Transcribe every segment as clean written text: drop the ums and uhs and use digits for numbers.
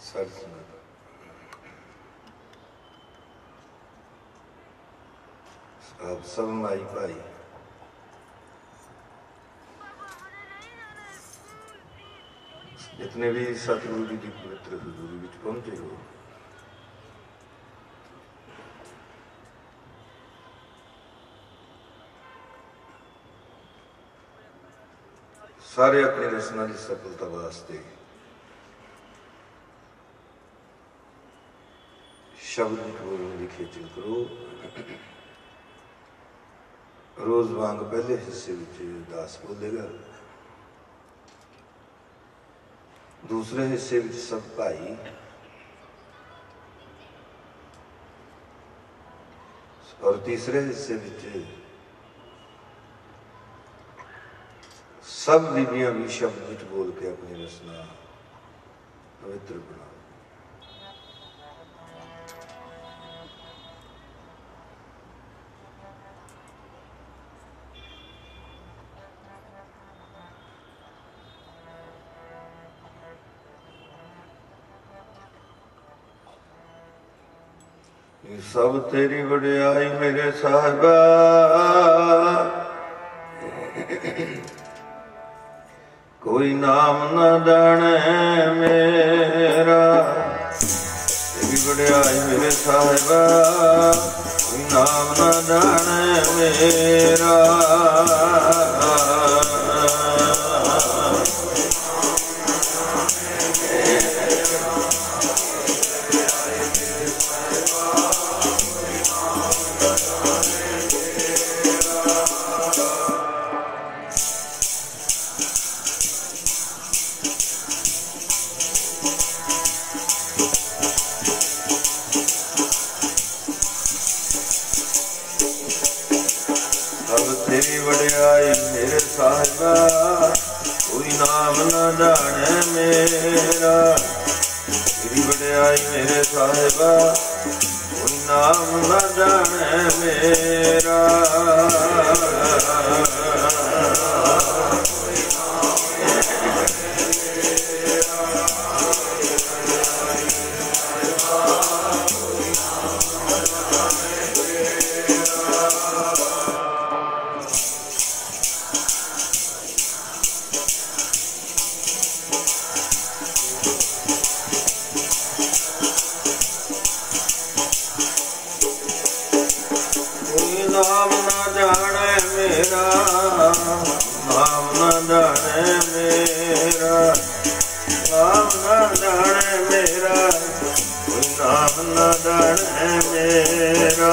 सत्संग आप सब माई भाई जितने भी सतगुरु जी की पवित्र हजूरी विच पहुंचे हो, सारे अपनी रचना की सफलता वास्ते शब्द बोलने की खेचल करो। रोज वांग पहले हिस्से में दास बोलेगा, दूसरे हिस्से में सब भाई, और तीसरे हिस्से में सब बीबियां भी शब्द विच बोल के अपनी रचना पवित्र बनाओ। सब तेरी वड्याई मेरे साहिबा, कोई नाम न जाने मेरा। तेरी वड्याई मेरे साहिबा, कोई नाम न जाने मेरा। तेरी वड्याई मेरे साहिबा, कोई नाम न जाने मेरा। तेरी वड्याई मेरे साहिबा, कोई नाम न जाने मेरा। नाम न जाने मेरा, नाम न जाने मेरा, नाम न जाने मेरा, कोई नाम न जाने मेरा।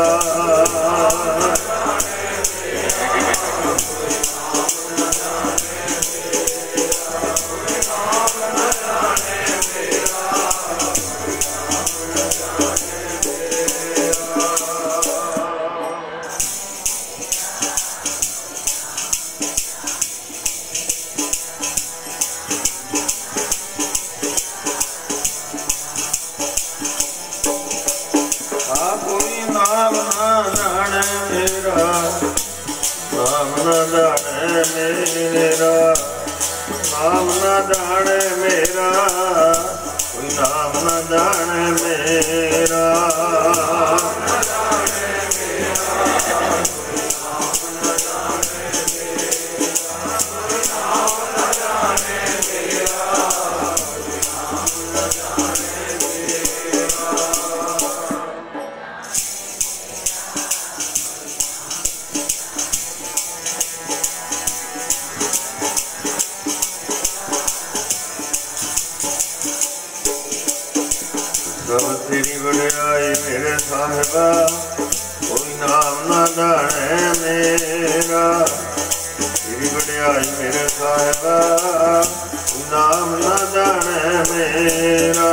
कोई नाम न जाने मेरा, नाम न जाने मेरा, नाम न जाने मेरा, कोई नाम न जाने मेरा। सब तेरी वड्याई मेरे साहिबा, कोई नाम न जाने मेरा। तेरी वड्याई मेरे साहिबा, कोई नाम न जाने मेरा।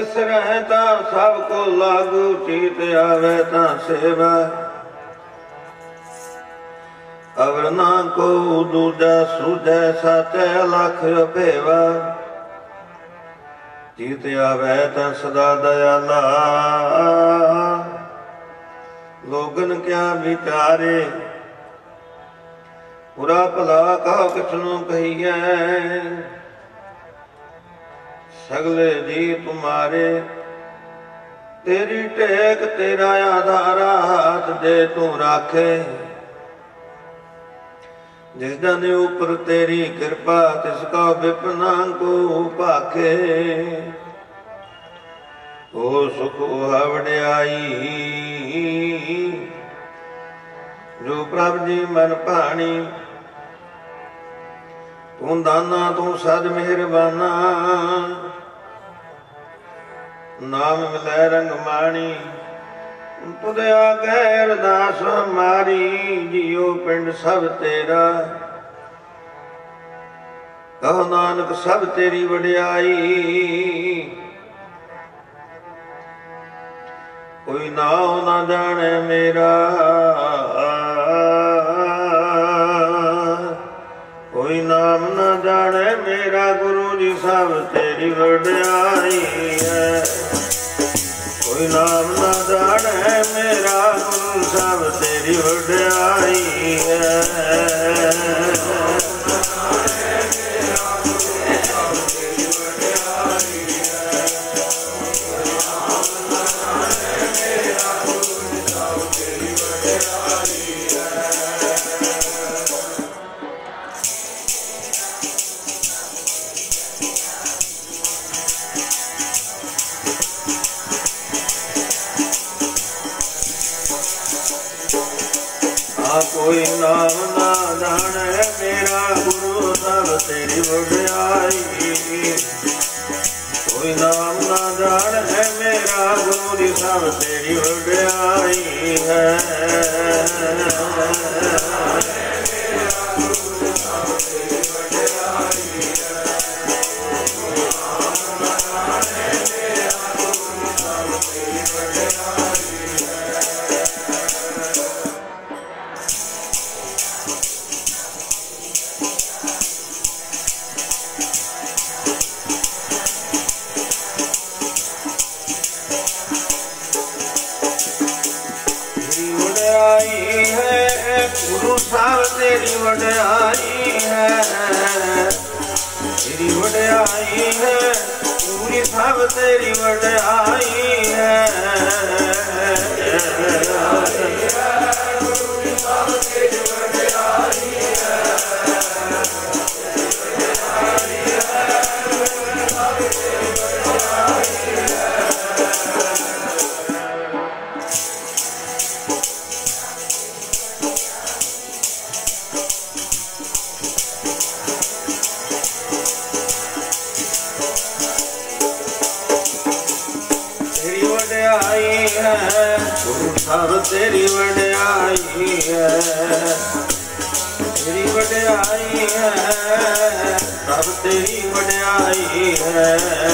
ਵਿਸਰਹਿ ਤਾਂ ਸਭ ਕੋ ਲਾਗੂ, ਚੀਤ ਆਵੇ ਤਾਂ ਸੇਵਾ। ਅਵਰ ਨਾ ਕੋ ਦੂਜਾ ਸੂਝੈ, ਸਾਚੈ ਲਖ ਅਭੇਵਾ। ਚੀਤ ਆਵੇ ਤਾਂ ਸਦਾ ਦਇਆਲਾ, ਲੋਗਨ ਕਿਆ ਵਿਚਾਰੇ। ਬੁਰਾ ਭਲਾ ਕਹੋ ਕਿਸਨੂੰ ਕਹੀਐ, ਸਗਲੇ ਜੀ ਤੁਮਾਰੇ। ਤੇਰੀ ਟੇਕ ਤੇਰਾ ਆਧਾਰਾ, ਹਾਥ ਦੇ ਤੂੰ ਰਾਖੇ। ਜਿਸ ਜਨ ਉਪਰ ਤੇਰੀ ਕਿਰਪਾ, ਤਿਸ ਕਾ ਵਿਪਨਾ ਕੋ ਭਾਖੇ। ਓ ਸੁਖ ਓਹ ਵਡਿਆਈ, ਜੋ ਪ੍ਰਭ ਜੀ ਮਨ ਭਾਣੀ। ਤੂੰ ਦਾਨਾ ਤੂੰ ਸਦ ਮਿਹਰਬਾਨਾ, ਨਾਮ ਮਿਲੈ ਰੰਗ ਮਾਣੀ। ਤੁਧ ਆਗੇ ਅਰਦਾਸ ਮਾਰੀ, ਜੀਉ ਪਿੰਡ ਸਭ ਤੇਰਾ। ਕਹੋ ਨਾਨਕ ਸਭ ਤੇਰੀ ਵਡਿਆਈ, ਕੋਈ ਨਾਉ ਨਾ ਜਾਣੈ ਮੇਰਾ। ਕੋਈ ਨਾਮ ਨਾ ਜਾਣੈ ਮੇਰਾ, ਗੁਰੂ ਜੀ ਸਭ ਤੇਰੀ ਵਡਿਆਈ ਹੈ। ਕੋਈ ਨਾਮ ਨਾ ਜਾਣੈ ਮੇਰਾ, ਗੁਰੂ ਸਭ ਤੇਰੀ ਵਡਿਆਈ ਹੈ। ਕੋਈ ਨਾਮ ਨਾ ਜਾਣੈ ਮੇਰਾ, ਗੁਰੂ ਸਭ ਤੇਰੀ ਵਡਿਆਈ। ਕੋਈ ਨਾਮ ਨਾ ਜਾਣੈ ਮੇਰਾ, ਗੁਰੂ ਦੀ ਸਭ ਤੇਰੀ ਵਡਿਆਈ ਹੈ। ਗੁਰੂ ਸਾਹਿਬ ਤੇਰੀ ਵਡਿਆਈ ਹੈ। ਤੇਰੀ ਵਡਿਆਈ ਹੈ, ਪੂਰੀ ਸਭ ਤੇਰੀ ਵਡਿਆਈ ਹੈ। ਗੁਰੂ ਸਾਹਿਬ ਤੇਰੀ ਵਡਿਆਈ ਹੈ। ਗੁਰੂ ਸਾਹਿਬ ਤੇਰੀ ਵਡਿਆਈ ਹੈ। ਤੇਰੀ ਵਡਿਆਈ ਹੈ, ਸਭ ਤੇਰੀ ਵਡਿਆਈ ਹੈ।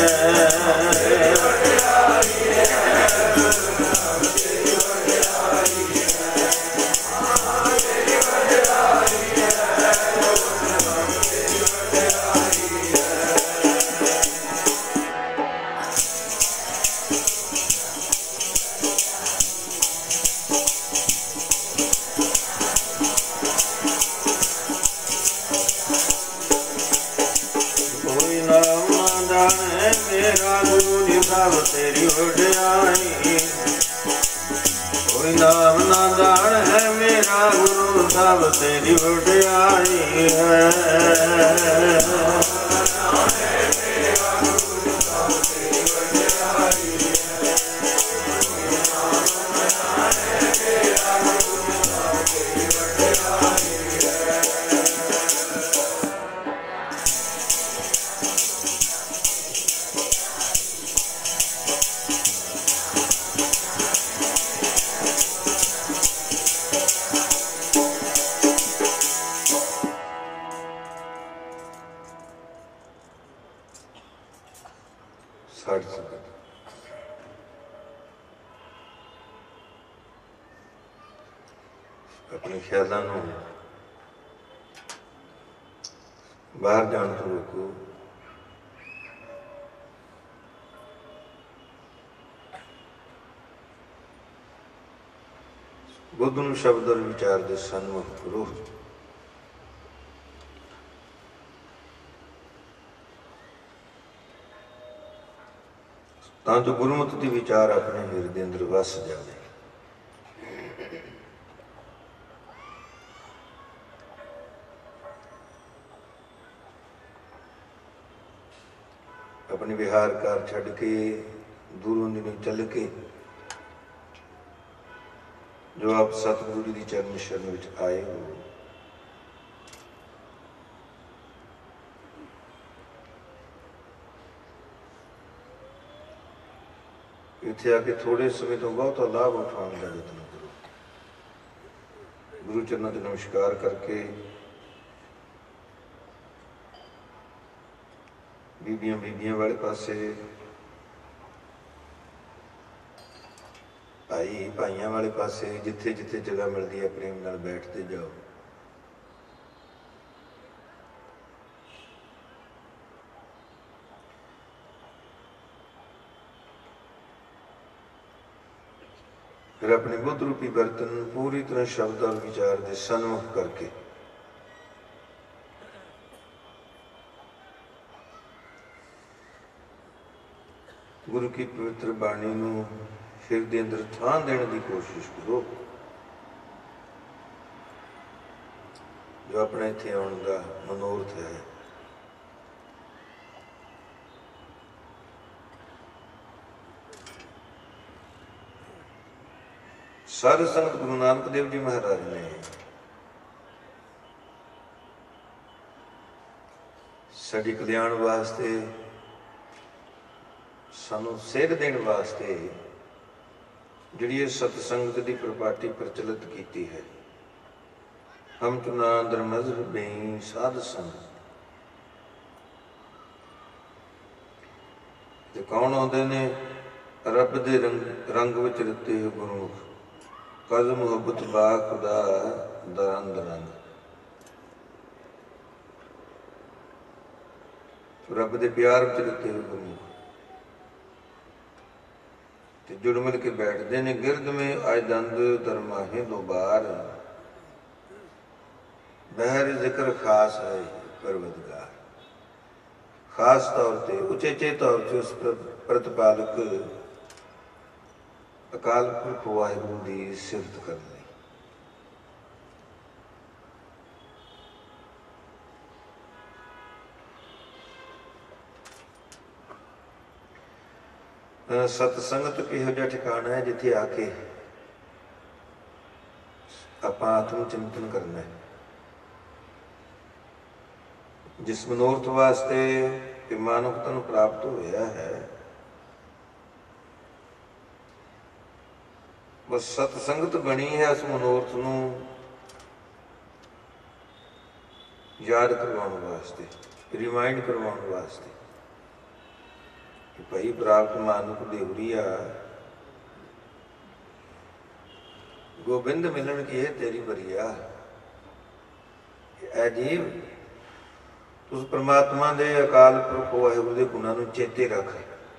ਮੇਰਾ ਗੁਰੂ ਜੀ ਸਭ ਤੇਰੀ ਵਡਿਆਈ। ਕੋਈ ਨਾਮ ਨਾ ਜਾਣੈ ਮੇਰਾ, ਗੁਰੂ ਸਭ ਤੇਰੀ ਵਡਿਆਈ ਹੈ। ਸਾਧ ਸੰਗਤ ਆਪਣੇ ਖਿਆਲਾਂ ਨੂੰ ਬਾਹਰ ਜਾਣ ਤੋਂ ਰੋਕੋ। ਬੁੱਧ ਨੂੰ ਸ਼ਬਦ ਔਰ ਵਿਚਾਰ ਦੇ ਸਨਮੁਖ ਕਰੋ। ਤਾਂ ਜੋ ਗੁਰਮਤਿ ਦੀ ਵਿਚਾਰ ਆਪਣੇ ਹਿਰਦੇ ਅੰਦਰ ਵਸ ਜਾਵੇ। ਆਪਣੇ ਵਿਹਾਰ ਕਾਰ ਛੱਡ ਕੇ ਦੂਰੋਂ ਦੀ ਨੂੰ ਚੱਲ ਕੇ ਜੋ ਆਪ ਸਤਿਗੁਰੂ ਜੀ ਦੀ ਚਰਨ ਸ਼ਰਨ ਵਿੱਚ ਆਏ ਹੋ, ਇੱਥੇ ਆ ਕੇ ਥੋੜੇ ਸਮੇਂ ਤੋਂ ਬਹੁਤਾ ਲਾਭ ਉਠਾਉਣ ਦਾ ਯਤਨ ਕਰੋ। ਗੁਰੂ ਚਰਨਾਂ ਤੇ ਨਮਸਕਾਰ ਕਰਕੇ ਬੀਬੀਆਂ ਵਾਲੇ ਪਾਸੇ, ਭਾਈਆਂ ਵਾਲੇ ਪਾਸੇ, ਜਿੱਥੇ ਜਿੱਥੇ ਜਗ੍ਹਾ ਮਿਲਦੀ ਹੈ ਪ੍ਰੇਮ ਨਾਲ ਬੈਠਦੇ ਜਾਓ। ਫਿਰ ਆਪਣੇ ਬੁੱਧ ਰੂਪੀ ਬਰਤਨ ਪੂਰੀ ਤਰ੍ਹਾਂ ਸ਼ਬਦ ਔਰ ਵਿਚਾਰ ਦੇ ਸਨਮੁਖ ਕਰਕੇ ਗੁਰੂ ਕੀ ਪਵਿੱਤਰ ਬਾਣੀ ਨੂੰ ਹਿਰਦੇ ਅੰਦਰ ਥਾਂ ਦੇਣ ਦੀ ਕੋਸ਼ਿਸ਼ ਕਰੋ। ਜੋ ਆਪਣੇ ਇੱਥੇ ਆਉਣ ਦਾ ਮਨੋਰਥ ਹੈ, ਸਾਧ ਸੰਗਤ ਗੁਰੂ ਨਾਨਕ ਦੇਵ ਜੀ ਮਹਾਰਾਜ ਨੇ ਸਾਡੇ ਕਲਿਆਣ ਵਾਸਤੇ, ਸਾਨੂੰ ਸੇਧ ਦੇਣ ਵਾਸਤੇ ਜਿਹੜੀ ਇਹ ਸਤਸੰਗਤ ਦੀ ਪ੍ਰਪਾਟੀ ਪ੍ਰਚਲਿਤ ਕੀਤੀ ਹੈ। ਹਮ ਚੁਨਾ ਅੰਦਰ ਮਜ਼ਹਬ ਬਈ ਸਾਧ ਸੰਗਤ। ਤੇ ਕੌਣ ਆਉਂਦੇ ਨੇ? ਰੱਬ ਦੇ ਰੰਗ ਵਿੱਚ ਰਤੇ ਹੋਏ ਗੁਰਮੁਖ, ਕਦ ਮੁਹੱਬਤ ਬਾ ਖੁਦਾ ਦਰਾਂ ਦਰੰਗ। ਰੱਬ ਦੇ ਪਿਆਰ ਵਿੱਚ ਰਤੇ ਹੋਏ ਗੁਰਮੁਖ ਤੇ ਜੁੜ ਮਿਲ ਕੇ ਬੈਠਦੇ ਨੇ। ਗਿਰਦ ਮੇ ਆਇਦੰਦ ਦਰਮਾਹੇ ਦੋ ਬਾਰ, ਬਹਿਰ ਜ਼ਿਕਰ ਖਾਸ ਹੈ ਪਰਵਦਗਾਰ। ਖਾਸ ਤੌਰ ਤੇ ਉਚੇਚੇ ਤੌਰ ਤੇ ਉਸ ਪ੍ਰਤਿਪਾਲਕ ਅਕਾਲ ਪੁਰਖ ਵਾਹਿਗੁਰੂ ਦੀ ਸਿਫਤ ਕਰਨੀ। ਸਤਸੰਗਤ ਕਿਹੋ ਜਿਹਾ ਠਿਕਾਣਾ ਹੈ ਜਿੱਥੇ ਆ ਕੇ ਆਪਾਂ ਆਤਮ ਚਿੰਤਨ ਕਰਨਾ ਹੈ। ਜਿਸ ਮਨੋਰਥ ਵਾਸਤੇ ਇਹ ਮਾਨਵਤਾ ਨੂੰ ਪ੍ਰਾਪਤ ਹੋਇਆ ਹੈ, ਬਸ ਸਤਸੰਗਤ ਬਣੀ ਹੈ ਉਸ ਮਨੋਰਥ ਨੂੰ ਯਾਦ ਕਰਵਾਉਣ ਵਾਸਤੇ, ਰਿਮਾਈਂਡ ਕਰਵਾਉਣ ਵਾਸਤੇ ਕਿ ਭਾਈ ਪ੍ਰਾਪਤ ਮਾਨੁਖ ਦੇਵਰੀਆ, ਗੋਬਿੰਦ ਮਿਲਣ ਕੀ ਹੈ ਤੇਰੀ ਬਰੀਆ। ਅਜੀਬ ਉਸ ਪ੍ਰਮਾਤਮਾ ਦੇ ਅਕਾਲ ਪੁਰਖ ਵਾਹਿਗੁਰੂ ਦੇ ਗੁਣਾਂ ਨੂੰ ਚੇਤੇ ਰੱਖ।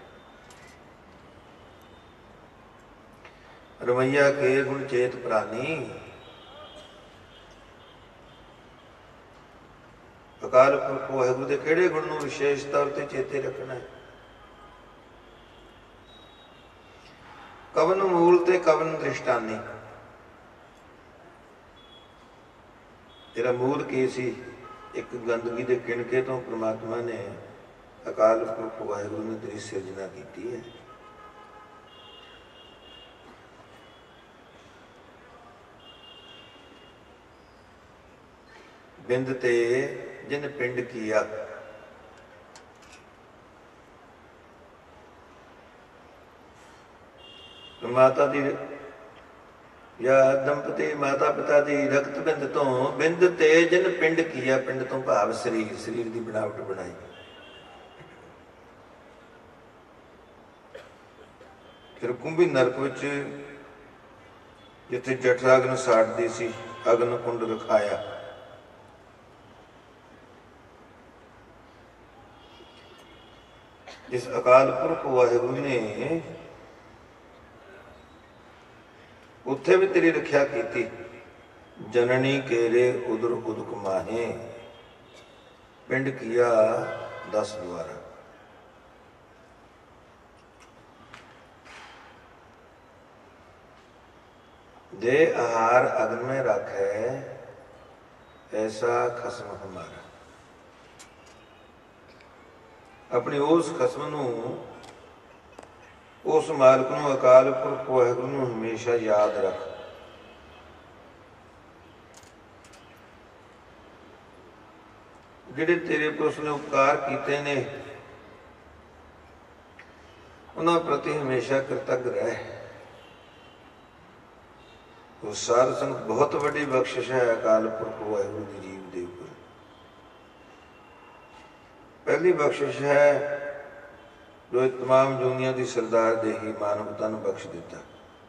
ਰਮਈਆ ਕੇ ਗੁਣ ਚੇਤ ਪ੍ਰਾਨੀ, ਅਕਾਲ ਪੁਰਖ ਵਾਹਿਗੁਰੂ ਦੇ ਕਿਹੜੇ ਗੁਣ ਨੂੰ ਵਿਸ਼ੇਸ਼ ਤੌਰ ਤੇ ਚੇਤੇ ਰੱਖਣਾ ਹੈ? ਕਵਨ ਮੂਲ ਤੇ ਕਵਨ ਦ੍ਰਿਸ਼ਟਾਨੀ। ਤੇਰਾ ਮੂਲ ਕੀ ਸੀ? ਇੱਕ ਗੰਦਗੀ ਦੇ ਕਿਣਕੇ ਤੋਂ ਪ੍ਰਮਾਤਮਾ ਨੇ, ਅਕਾਲ ਪੁਰਖ ਵਾਹਿਗੁਰੂ ਨੇ ਤੇਰੀ ਸਿਰਜਣਾ ਕੀਤੀ ਹੈ। ਬਿੰਦ ਤੇ ਜਿਨ ਪਿੰਡ ਕੀਆ, ਮਾਤਾ ਦੀ ਜਾਂ ਦੰਪਤੀ ਮਾਤਾ ਪਿਤਾ ਦੀ ਰਕਤ ਬਿੰਦ ਤੋਂ, ਬਿੰਦ ਤੇ ਜਿਨ ਪਿੰਡ ਕੀਆ, ਪਿੰਡ ਤੋਂ ਭਾਵ ਸਰੀਰ, ਸਰੀਰ ਦੀ ਬਣਾਵਟ ਬਣਾਈ। ਫਿਰ ਕੁੰਭੀ ਨਰਕ ਵਿੱਚ ਜਿੱਥੇ ਜਠਰਾਗਨ ਸਾੜਦੀ ਸੀ ਅਗਨ ਕੁੰਡ ਰਖਾਇਆ। ਜਿਸ ਅਕਾਲ ਪੁਰਖ ਵਾਹਿਗੁਰੂ ਨੇ ਉੱਥੇ ਵੀ ਤੇਰੀ ਰੱਖਿਆ ਕੀਤੀ। ਜਨਨੀ ਕੇਰੇ ਉਦਰ ਉਦਕ ਮਾਹੇ, ਪਿੰਡ ਕੀਆ 10 ਦੁਆਰਾ। दे आहार अग्न में रखे, ऐसा खसम हमारा। अपनी उस खसम नूं, उस मालिक नूं, अकाल पुरख वाहिगुरू नूं हमेशा याद रख। जिहड़े तेरे पर उसने उपकार कीते ने, उन्हां प्रति हमेशा कृतज्ञ रह। वो साध संगत बहुत बड़ी बख्शिश है अकाल पुरख वाहिगुरू की जीव दे उपर। पहली बख्शिश है जो तमाम जूनिया की सरदार दे ही मानवता नूं बख्श दिता।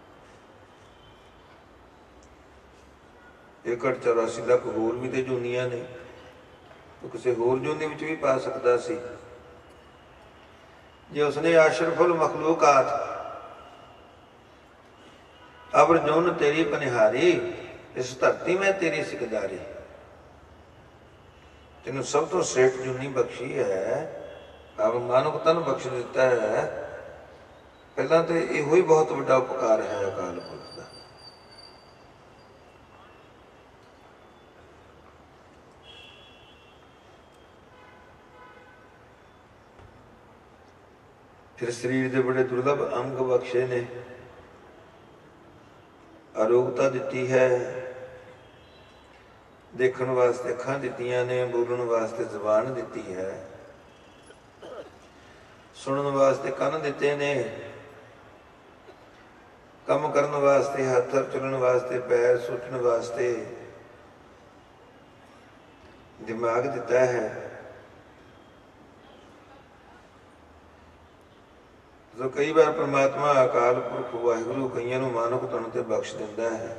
184 लाख होर भी तो जूनिया ने, तो किसी होर जूनी विच भी पा सकता सी। जे उसने अशरफुल मखलूकात अबर जौन तेरी पनिहारी, इस धरती में तेरी सिकदारी। तेन सब तो श्रेष्ठ जूनी बख्शी है, अब मानवता नूं बख्श दिता है। पहला तो इहो ही बहुत बड़ा उपकार है अकाल पुरख दा। फिर शरीर के बड़े दुर्लभ अंग बख्शे ने, अरोगता दिती है, देखण वास्ते अखां दित्तियां ने, बोलण वास्ते जबान दिती है, सुनन वास्ते कन दिते ने, काम करन वास्ते हथ, चलण वास्ते पैर, सोचण वास्ते दिमाग दिता है। तो कई बार परमात्मा अकाल पुरख वाहिगुरू कईयां नूं मानव तन ते बख्श दिंदा है,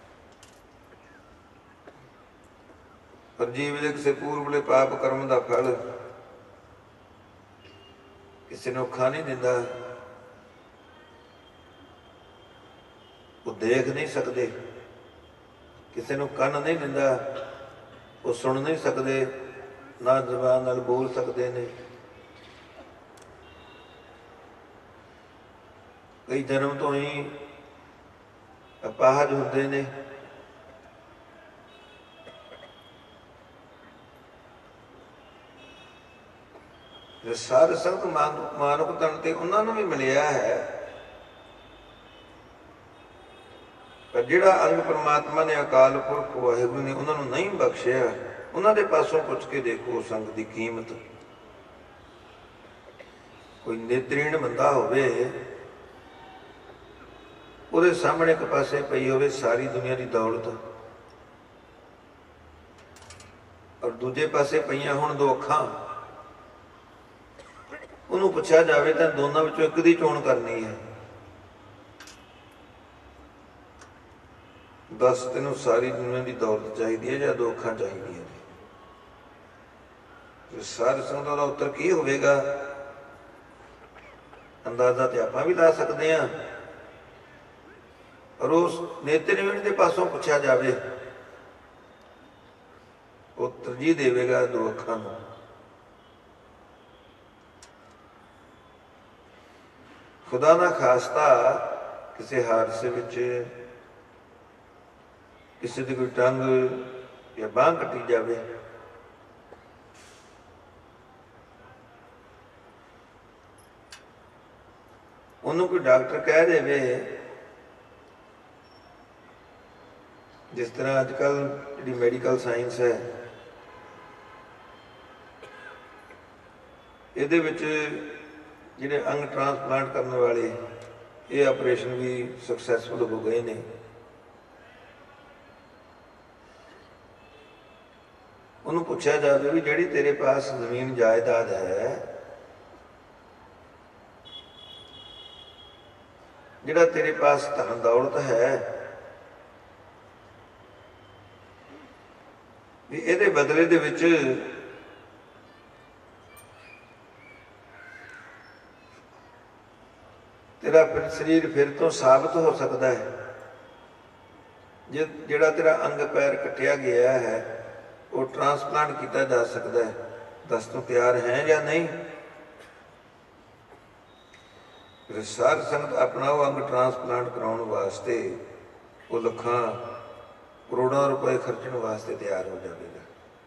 पर जीव दे किसी पूर्वले पाप कर्म दा फल किसी नूं खा नहीं दिंदा। वो देख नहीं सकते, किसी नूं कन नहीं दिंदा, वो सुन नहीं सकते, ना जबान नाल बोल सकते ने। कई जन्म तो ही अपाहज होंदे ने। जो साध संगत मानव तन ते उन्हां नूं भी मिलिया है, पर जिहड़ा अंग परमात्मा ने अकाल पुरख वाहिगुरू ने उन्हां नूं नहीं बख्शिया, उन्हां दे पासों पुछ के देखो उस अंग दी कीमत। कोई नेत्रीण बंदा होवे, ਉਹਦੇ सामने एक पासे पई होवे सारी दुनिया की दौलत, और दूजे पासे पईयां हुण 2 अखां। ਉਹਨੂੰ ਪੁੱਛਿਆ ਜਾਵੇ ਤਾਂ ਦੋਨਾਂ ਵਿੱਚੋਂ ਇੱਕ ਦੀ ਚੋਣ ਕਰਨੀ ਹੈ। ਦੱਸ ਤੈਨੂੰ ਸਾਰੀ ਦੁਨੀਆ ਦੀ ਦੌਲਤ ਚਾਹੀਦੀ ਹੈ ਜਾਂ 2 ਅੱਖਾਂ ਚਾਹੀਦੀਆਂ ਨੇ? ਸਾਧ ਸੰਗਤਾਂ ਦਾ ਉੱਤਰ ਕੀ ਹੋਵੇਗਾ? ਅੰਦਾਜ਼ਾ ਤੇ ਆਪਾਂ ਵੀ ਲਾ ਸਕਦੇ ਹਾਂ, और उस नेत्रहीन के पासों पूछा जाए, वो तरजीह देवेगा 2 अखां नूं। खुदा ना खास्ता किसी हादसे विच किसी की कोई टंग या बांह कटी जाए, उन्होंने कोई डॉक्टर कह देवे, जिस तरह अजकल जी मैडिकल साइंस है, ये जिहड़े अंग ट्रांसप्लांट करने वाले ये ऑपरेशन भी सक्सैसफुल हो गए ने। उन्होंने पूछा जाए भी जिहड़ी तेरे पास जमीन जायदाद है, जिहड़ा तेरे पास धन दौलत है, ਵੀ ਇਹਦੇ ਬਦਲੇ ਦੇ ਵਿੱਚ ਤੇਰਾ ਫਿਰ ਸਰੀਰ ਫਿਰ ਤੋਂ ਸਾਬਤ ਹੋ ਸਕਦਾ ਹੈ। ਜਿਹੜਾ ਤੇਰਾ ਅੰਗ ਪੈਰ ਕੱਟਿਆ ਗਿਆ ਹੈ ਉਹ ਟ੍ਰਾਂਸਪਲਾਂਟ ਕੀਤਾ ਜਾ ਸਕਦਾ ਹੈ। ਦੱਸ ਤੂੰ ਤਿਆਰ ਹੈ ਜਾਂ ਨਹੀਂ? ਸਾਧ ਸੰਗਤ ਆਪਣਾ ਉਹ ਅੰਗ ਟ੍ਰਾਂਸਪਲਾਂਟ ਕਰਾਉਣ ਵਾਸਤੇ ਉਹ ਲੱਖਾਂ ਕਰੋੜਾਂ ਰੁਪਏ ਖਰਚਣ ਵਾਸਤੇ ਤਿਆਰ ਹੋ ਜਾਵੇਗਾ।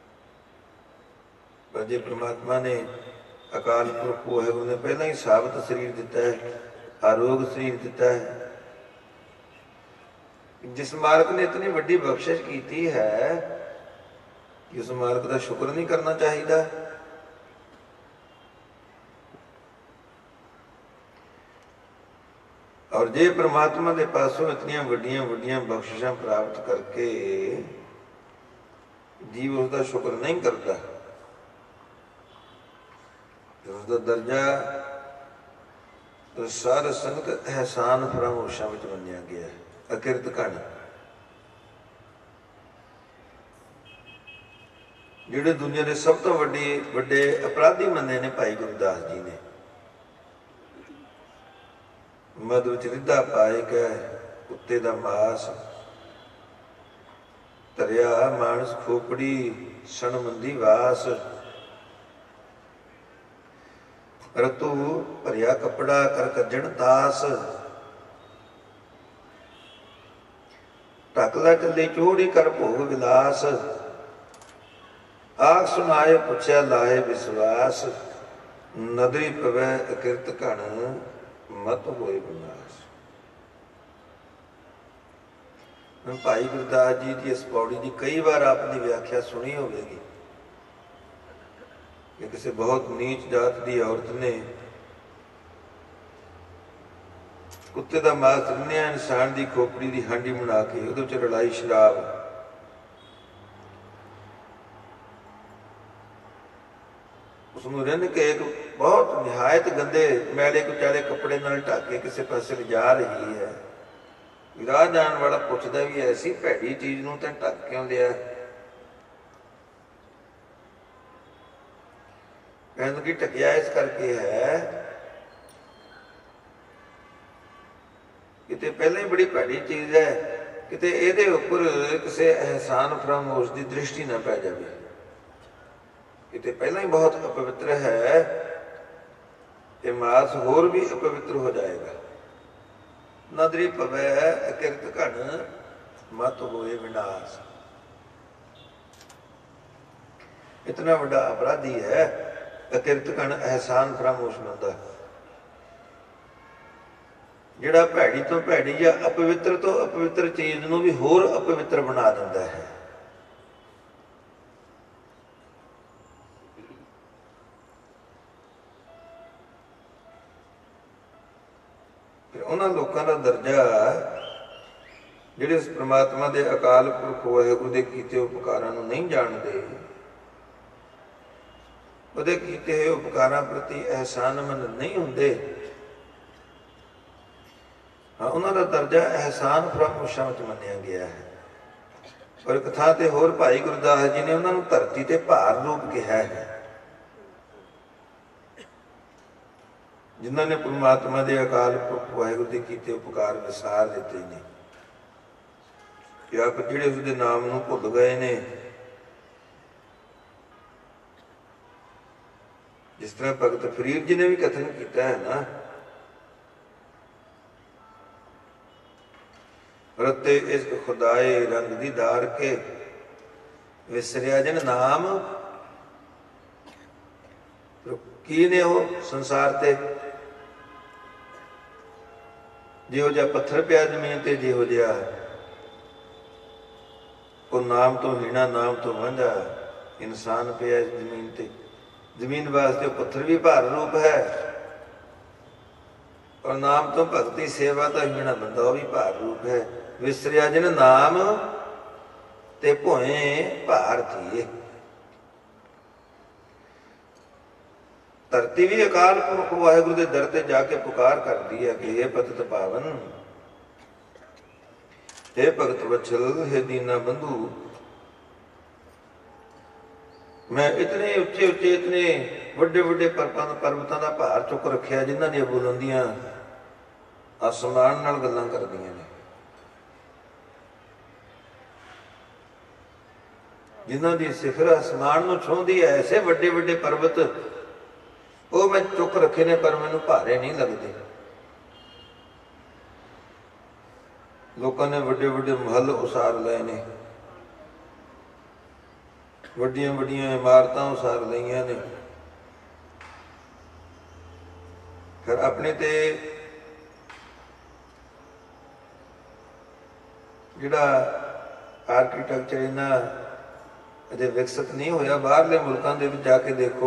ਪਰ ਜੇ ਪ੍ਰਮਾਤਮਾ ਨੇ ਅਕਾਲ ਪੁਰਖ ਵਾਹਿਗੁਰੂ ਨੇ ਪਹਿਲਾਂ ਹੀ ਸਾਬਤ ਸਰੀਰ ਦਿੱਤਾ ਹੈ, ਆਰੋਗ ਸਰੀਰ ਦਿੱਤਾ ਹੈ। ਜਿਸ ਮਾਲਕ ਨੇ ਇਤਨੀ ਵੱਡੀ ਬਖਸ਼ਿਸ਼ ਕੀਤੀ ਹੈ ਕਿ ਉਸ ਮਾਲਕ ਦਾ ਸ਼ੁਕਰ ਨਹੀਂ ਕਰਨਾ ਚਾਹੀਦਾ? ਔਰ ਜੇ ਪ੍ਰਮਾਤਮਾ ਦੇ ਪਾਸੋਂ ਇਤਨੀਆਂ ਵੱਡੀਆਂ ਵੱਡੀਆਂ ਬਖਸ਼ਿਸ਼ਾਂ ਪ੍ਰਾਪਤ ਕਰਕੇ ਜੀਵ ਉਸਦਾ ਸ਼ੁਕਰ ਨਹੀਂ ਕਰਦਾ, ਉਸਦਾ ਦਰਜਾ ਸਾਧ ਸੰਗਤ ਅਹਿਸਾਨ ਫਰਾਮੋਸ਼ਾਂ ਵਿੱਚ ਮੰਨਿਆ ਗਿਆ ਹੈ। ਅਕਿਰਤ ਘਣ ਜਿਹੜੇ ਦੁਨੀਆ ਦੇ ਸਭ ਤੋਂ ਵੱਡੇ ਅਪਰਾਧੀ ਮੰਨੇ ਨੇ ਭਾਈ ਗੁਰਦਾਸ ਜੀ ਨੇ। ਮਦ ਵਿੱਚ ਰਿੱਧਾ ਪਾਏ ਕੇ ਕੁੱਤੇ ਦਾ ਮਾਸ ਧਰਿਆ, ਮਾਨਸ ਖੋਪੜੀ ਸਣ ਮੰਦੀ ਵਾਸ, ਰਤੂ ਭਰਿਆ ਕੱਪੜਾ ਕਰ ਕੱਜਣ ਦਾਸ, ਢਕਲਾ ਚੱਲੇ ਚੋੜੀ ਕਰ ਭੋਗ ਵਿਲਾਸ, ਆਖ ਸੁਨਾਏ ਪੁੱਛਿਆ ਲਾਏ ਵਿਸ਼ਵਾਸ, ਨਦਰੀ ਪਵੈ ਅਕਿਰਤ ਘਣ ਮਤ ਹੋਏ ਵਿਨਾਸ਼। ਭਾਈ ਗੁਰਦਾਸ ਜੀ ਦੀ ਇਸ ਪੌੜੀ ਦੀ ਕਈ ਵਾਰ ਆਪਣੀ ਵਿਆਖਿਆ ਸੁਣੀ ਹੋਵੇਗੀ ਕਿ ਕਿਸੇ ਬਹੁਤ ਨੀਚ ਜਾਤ ਦੀ ਔਰਤ ਨੇ ਕੁੱਤੇ ਦਾ ਮਾਸ ਰਿੰਨਿਆ ਇਨਸਾਨ ਦੀ ਖੋਪੜੀ ਦੀ ਹਾਂਡੀ ਬਣਾ ਕੇ ਉਹਦੇ ਵਿੱਚ ਰਲਾਈ ਸ਼ਰਾਬ, ਉਸਨੂੰ ਰਿੰਨ ਕੇ ਇੱਕ ਬਹੁਤ ਨਿਹਾਇਤ ਗੰਦੇ ਮੈਲੇ ਕੁਚਾਲੇ ਕੱਪੜੇ ਨਾਲ ਢੱਕ ਕੇ ਕਿਸੇ ਪਾਸੇ ਲਿਜਾ ਰਹੀ ਹੈ। ਰਾਹ ਜਾਣ ਵਾਲਾ ਪੁੱਛਦਾ ਵੀ ਐਸੀ ਭੈੜੀ ਚੀਜ਼ ਨੂੰ ਤਾਂ ਢੱਕ ਕਿਉਂ ਲਿਆ? ਕਹਿੰਦਾ ਕਿ ਢਕਿਆ ਇਸ ਕਰਕੇ ਹੈ ਕਿਤੇ ਪਹਿਲਾਂ ਹੀ ਬੜੀ ਭੈੜੀ ਚੀਜ਼ ਹੈ, ਕਿਤੇ ਇਹਦੇ ਉੱਪਰ ਕਿਸੇ ਅਹਿਸਾਨ ਫਰਾਮੋਸ਼ ਦੀ ਦ੍ਰਿਸ਼ਟੀ ਨਾ ਪੈ ਜਾਵੇ, ਕਿਤੇ ਪਹਿਲਾਂ ਹੀ ਬਹੁਤ ਅਪਵਿੱਤਰ ਹੈ, ਇਹ ਮਾਸ ਹੋਰ ਵੀ ਅਪਵਿੱਤਰ ਹੋ ਜਾਏਗਾ। ਨਦਰੀ ਪਵੈ ਅਕਿਰਤ ਘਣ ਮਤ ਹੋਏ ਵਿਨਾਸ਼। ਇਤਨਾ ਵੱਡਾ ਅਪਰਾਧੀ ਹੈ ਅਕਿਰਤ ਘਣ ਅਹਿਸਾਨ ਫਰਾਮੋਸ਼ ਮੰਦਾ, ਜਿਹੜਾ ਭੈੜੀ ਤੋਂ ਭੈੜੀ ਜਾਂ ਅਪਵਿੱਤਰ ਤੋਂ ਅਪਵਿੱਤਰ ਚੀਜ਼ ਨੂੰ ਵੀ ਹੋਰ ਅਪਵਿੱਤਰ ਬਣਾ ਦਿੰਦਾ ਹੈ। ਉਹਨਾਂ ਲੋਕਾਂ ਦਾ ਦਰਜਾ ਜਿਹੜੇ ਇਸ ਪ੍ਰਮਾਤਮਾ ਦੇ ਅਕਾਲ ਪੁਰਖ ਵਾਹਿਗੁਰੂ ਦੇ ਕੀਤੇ ਉਪਕਾਰਾਂ ਨੂੰ ਨਹੀਂ ਜਾਣਦੇ, ਉਹਦੇ ਕੀਤੇ ਹੋਏ ਉਪਕਾਰਾਂ ਪ੍ਰਤੀ ਅਹਿਸਾਨਮੰਦ ਨਹੀਂ ਹੁੰਦੇ, ਉਹਨਾਂ ਦਾ ਦਰਜਾ ਅਹਿਸਾਨ ਫਰਾਮੋਸ਼ਾਂ ਵਿੱਚ ਮੰਨਿਆ ਗਿਆ ਹੈ। ਪਰ ਇੱਕ ਥਾਂ ਤੇ ਹੋਰ ਭਾਈ ਗੁਰਦਾਸ ਜੀ ਨੇ ਉਹਨਾਂ ਨੂੰ ਧਰਤੀ ਤੇ ਭਾਰ ਰੂਪ ਕਿਹਾ ਹੈ, ਜਿਨ੍ਹਾਂ ਨੇ ਪ੍ਰਮਾਤਮਾ ਦੇ ਅਕਾਲ ਪੁਰਖ ਵਾਹਿਗੁਰੂ ਦੇ ਕੀਤੇ ਉਪਕਾਰ ਵਿਸਾਰ ਦਿੱਤੇ ਨੇ, ਜਾਂ ਜਿਹੜੇ ਉਸਦੇ ਨਾਮ ਨੂੰ ਭੁੱਲ ਗਏ ਨੇ। ਜਿਸ ਤਰ੍ਹਾਂ ਭਗਤ ਫਰੀਦ ਜੀ ਨੇ ਵੀ ਕਥਨ ਕੀਤਾ ਹੈ ਨਾ, ਰਤੇ ਇਸ ਖੁਦਾਏ ਰੰਗ ਦੀ ਧਾਰ ਕੇ ਵਿਸਰਿਆ ਜਨ ਨਾਮ। ਕੀ ਨੇ ਉਹ ਸੰਸਾਰ ਤੇ? ਜਿਹੋ ਜਿਹਾ ਪੱਥਰ ਪਿਆ ਜ਼ਮੀਨ ਤੇ, ਜਿਹੋ ਜਿਹਾ ਉਹ ਨਾਮ ਤੋਂ ਹੀਣਾ ਨਾਮ ਤੋਂ ਵਾਂਝਾ ਇਨਸਾਨ ਪਿਆ ਜ਼ਮੀਨ ਤੇ। ਜ਼ਮੀਨ ਵਾਸਤੇ ਉਹ ਪੱਥਰ ਵੀ ਭਾਰ ਰੂਪ ਹੈ, ਔਰ ਨਾਮ ਤੋਂ ਭਗਤੀ ਸੇਵਾ ਦਾ ਹੀਣਾ ਬੰਦਾ ਉਹ ਵੀ ਭਾਰ ਰੂਪ ਹੈ। ਵਿਸਰਿਆ ਜਨ ਨਾਮ ਤੇ ਭੋਏ ਭਾਰ ਥੀਏ। ਧਰਤੀ ਵੀ ਅਕਾਲ ਪੁਰਖ ਵਾਹਿਗੁਰੂ ਦੇ ਦਰ ਤੇ ਜਾ ਕੇ ਪੁਕਾਰ ਕਰਦੀ ਹੈ ਕਿ ਇਹ ਪਤਿਤ ਪਾਵਨ, ਇਹ ਭਗਤ ਵਛਲ, ਹੈ ਦੀਨਾ ਬੰਧੂ, मैं इतने उच्चे उच्चे इतने ਵੱਡੇ ਵੱਡੇ ਪਰਬਤਾਂ ਦਾ ਭਾਰ ਚੁੱਕ ਰੱਖਿਆ ਜਿਨ੍ਹਾਂ ਦੀਆਂ ਬੁਲੰਦੀਆਂ ਆਸਮਾਨ ਨਾਲ ਗੱਲਾਂ ਕਰਦੀਆਂ ਨੇ, ਜਿਨ੍ਹਾਂ ਦੀ ਸਿਖਰ ਆਸਮਾਨ ਨੂੰ ਛੂੰਹਦੀ ਹੈ। ਐਸੇ ਵੱਡੇ ਵੱਡੇ ਪਰਬਤ ਉਹ ਮੈਂ ਚੁੱਕ ਰੱਖੇ ਨੇ, ਪਰ ਮੈਨੂੰ ਭਾਰੇ ਨਹੀਂ ਲੱਗਦੇ। ਲੋਕਾਂ ਨੇ ਵੱਡੇ ਵੱਡੇ ਮਹੱਲ ਉਸਾਰ ਲਏ ਨੇ, ਵੱਡੀਆਂ ਵੱਡੀਆਂ ਇਮਾਰਤਾਂ ਉਸਾਰ ਲਈਆਂ ਨੇ, ਫਿਰ ਆਪਣੇ ਤੇ ਜਿਹੜਾ ਆਰਕੀਟੈਕਚਰ ਇਹਨਾਂ ਅਜੇ ਵਿਕਸਿਤ ਨਹੀਂ ਹੋਇਆ। ਬਾਹਰਲੇ ਮੁਲਕਾਂ ਦੇ ਵਿੱਚ ਜਾ ਕੇ ਦੇਖੋ,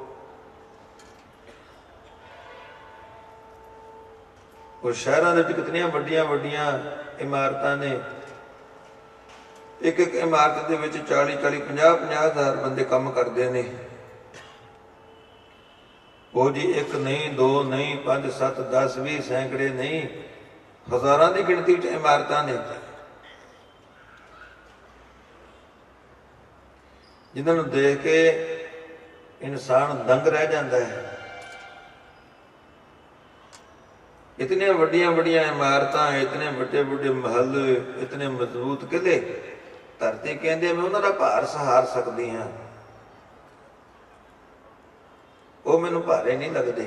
ਉਹ ਸ਼ਹਿਰਾਂ ਦੇ ਵਿੱਚ ਕਿਤਨੀਆਂ ਵੱਡੀਆਂ ਵੱਡੀਆਂ ਇਮਾਰਤਾਂ ਨੇ। ਇੱਕ ਇੱਕ ਇਮਾਰਤ ਦੇ ਵਿੱਚ 40-40, 50-50 ਹਜ਼ਾਰ ਬੰਦੇ ਕੰਮ ਕਰਦੇ ਨੇ। ਉਹ ਜੀ ਇੱਕ ਨਹੀਂ, ਦੋ ਨਹੀਂ, 5, 7, 10, 20 ਸੈਂਕੜੇ ਨਹੀਂ, ਹਜ਼ਾਰਾਂ ਦੀ ਗਿਣਤੀ ਵਿੱਚ ਇਮਾਰਤਾਂ ਨੇ, ਜਿਨ੍ਹਾਂ ਨੂੰ ਦੇਖ ਕੇ ਇਨਸਾਨ ਦੰਗ ਰਹਿ ਜਾਂਦਾ ਹੈ। ਇਤਨੀਆਂ ਵੱਡੀਆਂ ਵੱਡੀਆਂ ਇਮਾਰਤਾਂ, ਇਤਨੇ ਵੱਡੇ ਵੱਡੇ ਮਹੱਲ, ਇਤਨੇ ਮਜ਼ਬੂਤ ਕਿਲੇ। ਧਰਤੀ ਕਹਿੰਦੇ ਮੈਂ ਉਹਨਾਂ ਦਾ ਭਾਰ ਸਹਾਰ ਸਕਦੀ ਹਾਂ, ਉਹ ਮੈਨੂੰ ਭਾਰੇ ਨਹੀਂ ਲੱਗਦੇ।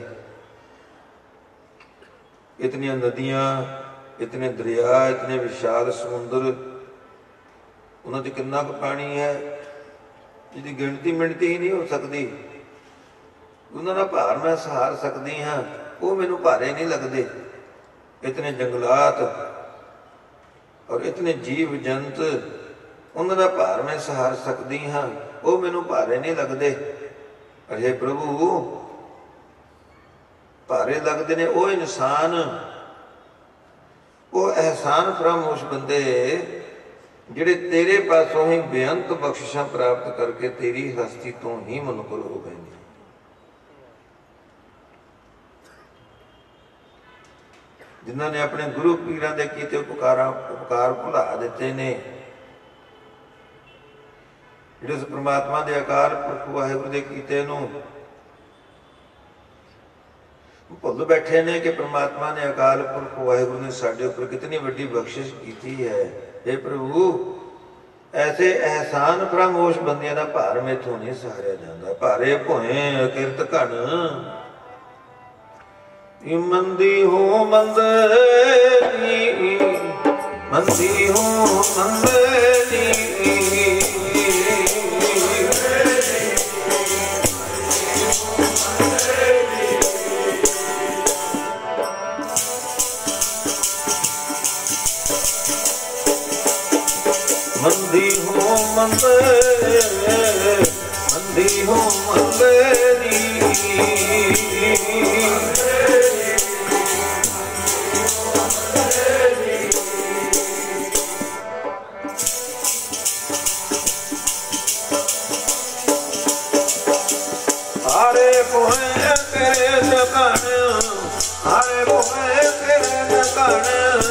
ਇਤਨੀਆਂ ਨਦੀਆਂ, ਇਤਨੇ ਦਰਿਆ, ਇਤਨੇ ਵਿਸ਼ਾਲ ਸਮੁੰਦਰ, ਉਹਨਾਂ 'ਚ ਕਿੰਨਾ ਕੁ ਪਾਣੀ ਹੈ ਜਿਹਦੀ ਗਿਣਤੀ ਮਿਣਤੀ ਹੀ ਨਹੀਂ ਹੋ ਸਕਦੀ। ਉਹਨਾਂ ਦਾ ਭਾਰ ਮੈਂ ਸਹਾਰ ਸਕਦੀ ਹਾਂ, ਉਹ ਮੈਨੂੰ ਭਾਰੇ ਨਹੀਂ ਲੱਗਦੇ। ਇਤਨੇ ਜੰਗਲਾਤ ਔਰ ਇਤਨੇ ਜੀਵ ਜੰਤ, ਉਹਨਾਂ ਦਾ ਭਾਰ ਮੈਂ ਸਹਾਰ ਸਕਦੀ ਹਾਂ, ਉਹ ਮੈਨੂੰ ਭਾਰੇ ਨਹੀਂ ਲੱਗਦੇ। ਅਰੇ ਪ੍ਰਭੂ, ਭਾਰੇ ਲੱਗਦੇ ਨੇ ਉਹ ਇਨਸਾਨ, ਉਹ ਅਹਿਸਾਨ ਫਰਾਮੋਸ਼ ਬੰਦੇ ਜਿਹੜੇ ਤੇਰੇ ਪਾਸੋਂ ਹੀ ਬੇਅੰਤ ਬਖਸ਼ਿਸ਼ਾਂ ਪ੍ਰਾਪਤ ਕਰਕੇ ਤੇਰੀ ਹਸਤੀ ਤੋਂ ਹੀ ਮਨੁਕੁਲ ਹੋ ਗਏ ਨੇ। ਜਿਨ੍ਹਾਂ ਨੇ ਆਪਣੇ ਗੁਰੂ ਪੀਰਾਂ ਦੇ ਕੀਤੇ ਉਪਕਾਰ ਭੁਲਾ ਦਿੱਤੇ ਨੇ, ਜਿਹੜੇ ਉਸ ਪ੍ਰਮਾਤਮਾ ਦੇ ਅਕਾਲ ਪੁਰਖ ਵਾਹਿਗੁਰੂ ਦੇ ਕੀਤੇ ਨੂੰ ਭੁੱਲ ਬੈਠੇ ਨੇ ਕਿ ਪ੍ਰਮਾਤਮਾ ਨੇ, ਅਕਾਲ ਪੁਰਖ ਵਾਹਿਗੁਰੂ ਨੇ ਸਾਡੇ ਉੱਪਰ ਕਿਤਨੀ ਵੱਡੀ ਬਖਸ਼ਿਸ਼ ਕੀਤੀ ਹੈ। हे ਪ੍ਰਭੂ, ਐਸੇ ਅਹਿਸਾਨ ਫਰਾਮੋਸ਼ ਬੰਦਿਆਂ ਦਾ ਭਾਰ ਮੈਥੋਂ ਨਹੀਂ ਸਹਾਰਿਆ ਜਾਂਦਾ। ਭਾਰੇ ਭੋਏ ਕਿਰਤ ਘਣ ਮੰਦੀ ਹੋ ਮੰਦੀ, ਮੰਦੀ ਹੋ ਮੰਦੀ, ਮੰਦੀ ਹੋ ਮੰਦੇ, ਮੰਦੀ ਹੋ ਮੰਦੇ, ਹਾਰੇ ਪੋਏ ਤੇਰੇ ਦੁਕਾਨ, ਹਾਰੇ ਪੋਏ ਤੇਰੇ ਦੁਕਾਨ,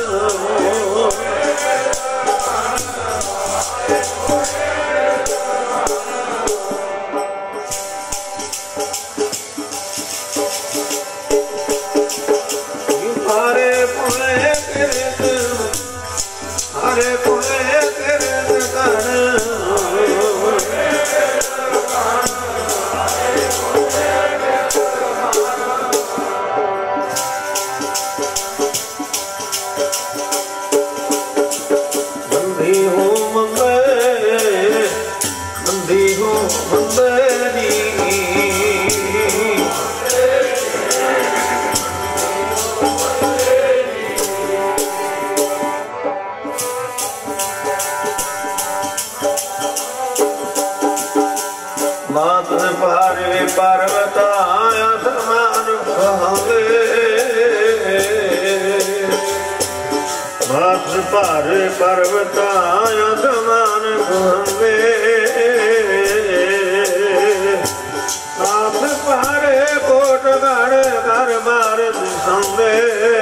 ਹਾਰੇ ਪੋਏ ਤੇਰੇ ਦੁਕਾਨ, ਮੰਦੀ ਹੋ ਮੰਦੇ, ਮੰਦੀ ਹੋ ਮੰਦੇ, ਮਾਤ ਭਾਰੇ ਪਰਵਤਾਂ ਅਸਮਾਨ ਕਹਾਂਗੇ, ਮਾਤ ਭਾਰੇ ਪਰਵਤਾਂ ਅਸਮਾਨ ਕਹਾਂਗੇ, ਮਾਤ ਭਾਰੇ ਕੋਟ ਗੜ ਕਰ ਮਾਰ ਦਿਸੰਗੇ,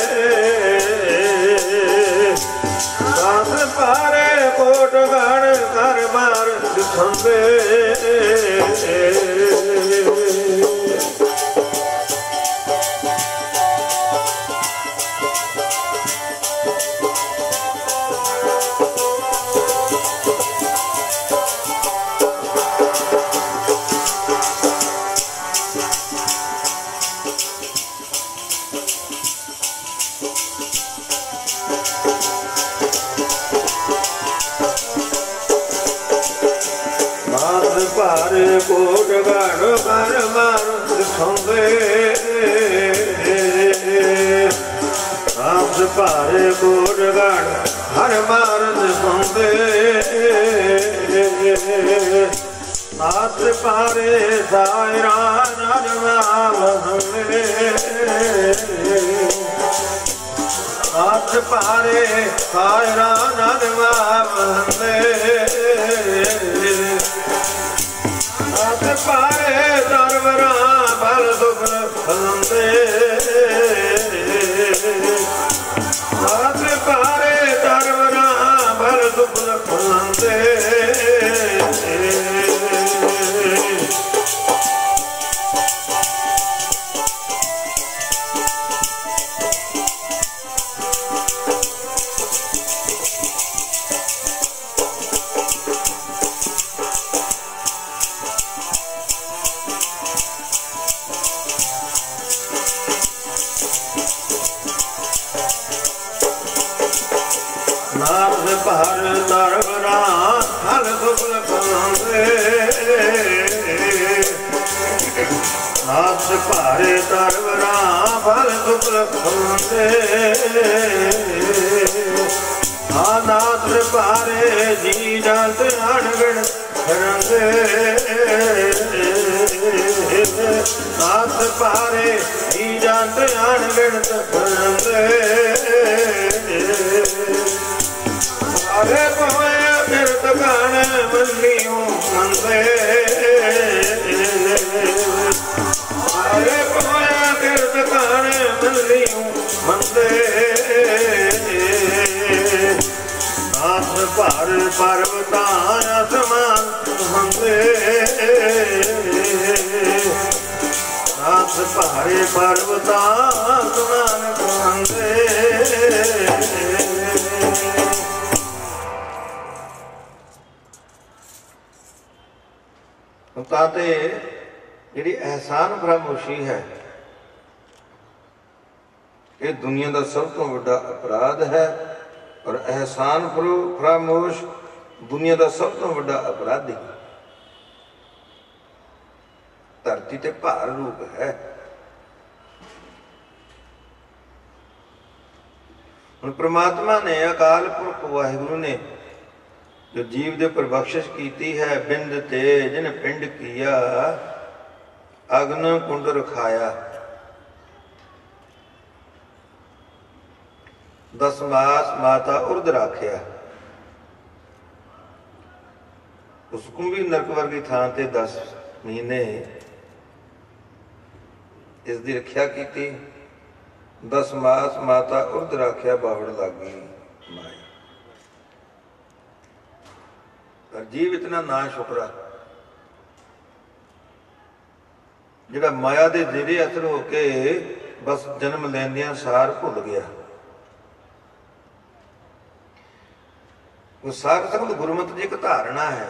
ਮਾਤ ਭਾਰੇ ਕੋਟ ਗੜ ਕਰ ਮਾਰ ਦਿਸੰਗੇ, ਭਾਰੇ ਕੋਟ ਗੜ ਘਰ ਮਾਰ ਦਿਖਾਉਂਦੇ ਆਪ ਭਾਰੇ ਕੋਟ ਗੜ ਹਰ ਮਾਰ ਦਿਖਾਉਂਦੇ ਆਪ ਭਾਰੇ ਸਾਇਰਾ ਨਰਮਾਵਹੰਦੇ ਆਪ ਭਾਰੇ ਸਾਇਰਾ ਨਰਮਾਵਹੰਦੇ ਆਪ ਭਾਰੇ ਦਰਵਰਾਂ ਬਲ ਦੁਖ ਫਲੰਦੇ ਆਪ ਭਾਰੇ ਦਰਵਰਾਂ ਬਲ ਦੁਖ ਫਲੰਦੇ ਨਾਮ ਭਰ ਦਰਵਰਾਂ ਹਲ ਦੁਖ ਫਲੰਦੇ ਨਾਥ ਭਾਰੇ ਦਰਵਰਾਂ ਫਲ ਦੁਖ ਫਲੰਦੇ ਨਾਥ ਭਾਰੇ ਜੀ ਜੰਤ ਅਣਗਿਣ ਰੰਗੇ ਨਾਥ ਭਾਰੇ ਜੀ ਜੰਤ ਅਣਗਿਣ ਰੰਗੇ ਅਰੇ ਪਵਿਆ ਬਿਰਤ ਗਾਣ ਮੰਨੀਓ ਮੰਦੇ ਅਰੇ ਪਵਿਆ ਬਿਰਤ ਗਾਣ ਮੰਨੀਓ ਮੰਦੇ ਨਾਥ ਭਰ ਪਰਵਤਾਂ ਅਸਮਾਨ ਹੁੰਦੇ ਨਾਥ ਭਾਰੇ ਪਰਵਤਾਂ ਅਸਮਾਨ ਹੁੰਦੇ ਤਾਂ ਤੇ ਜਿਹੜੀ ਅਹਿਸਾਨ ਫਰਾਮੋਸ਼ੀ ਹੈ ਇਹ ਦੁਨੀਆ ਦਾ ਸਭ ਤੋਂ ਵੱਡਾ ਅਪਰਾਧ ਹੈ ਔਰ ਅਹਿਸਾਨ ਫਰਾਮੋਸ਼ ਦੁਨੀਆ ਦਾ ਸਭ ਤੋਂ ਵੱਡਾ ਅਪਰਾਧੀ ਧਰਤੀ ਤੇ ਭਾਰ ਰੂਪ ਹੈ। ਹੁਣ ਪ੍ਰਮਾਤਮਾ ਨੇ ਅਕਾਲ ਪੁਰਖ ਵਾਹਿਗੁਰੂ ਨੇ ਜੋ ਜੀਵ ਦੇ ਉੱਪਰ ਬਖਸ਼ਿਸ਼ ਕੀਤੀ ਹੈ ਬਿੰਦ ਤੇ ਜਿਨ ਪਿੰਡ ਕੀਆ ਅਗਨ ਕੁੰਡ ਰਖਾਇਆ 10 ਮਾਸ ਮਾਤਾ ਉਰਦ ਰਾਖਿਆ ਉਸ ਕੁੰਭੀ ਨਰਕ ਵਰਗੀ ਥਾਂ ਤੇ 10 ਮਹੀਨੇ ਇਸ ਦੀ ਰੱਖਿਆ ਕੀਤੀ 10 ਮਾਸ ਮਾਤਾ ਉਰਦ ਰਾਖਿਆ ਬਾਵੜ ਲੱਗੀ ਮਾਇਆ ਪਰ ਜੀਵ ਇਤਨਾ ਨਾ ਸ਼ੁਕਰਾ ਜਿਹੜਾ ਮਾਇਆ ਦੇ ਜਿਹੜੇ ਅਸਰ ਹੋ ਕੇ ਬਸ ਜਨਮ ਲੈਂਦਿਆਂ ਸਾਰ ਭੁੱਲ ਗਿਆ। ਉਹ ਸਾਰ ਸੰਗਤ ਗੁਰਮਤਿ ਦੀ ਇੱਕ ਧਾਰਨਾ ਹੈ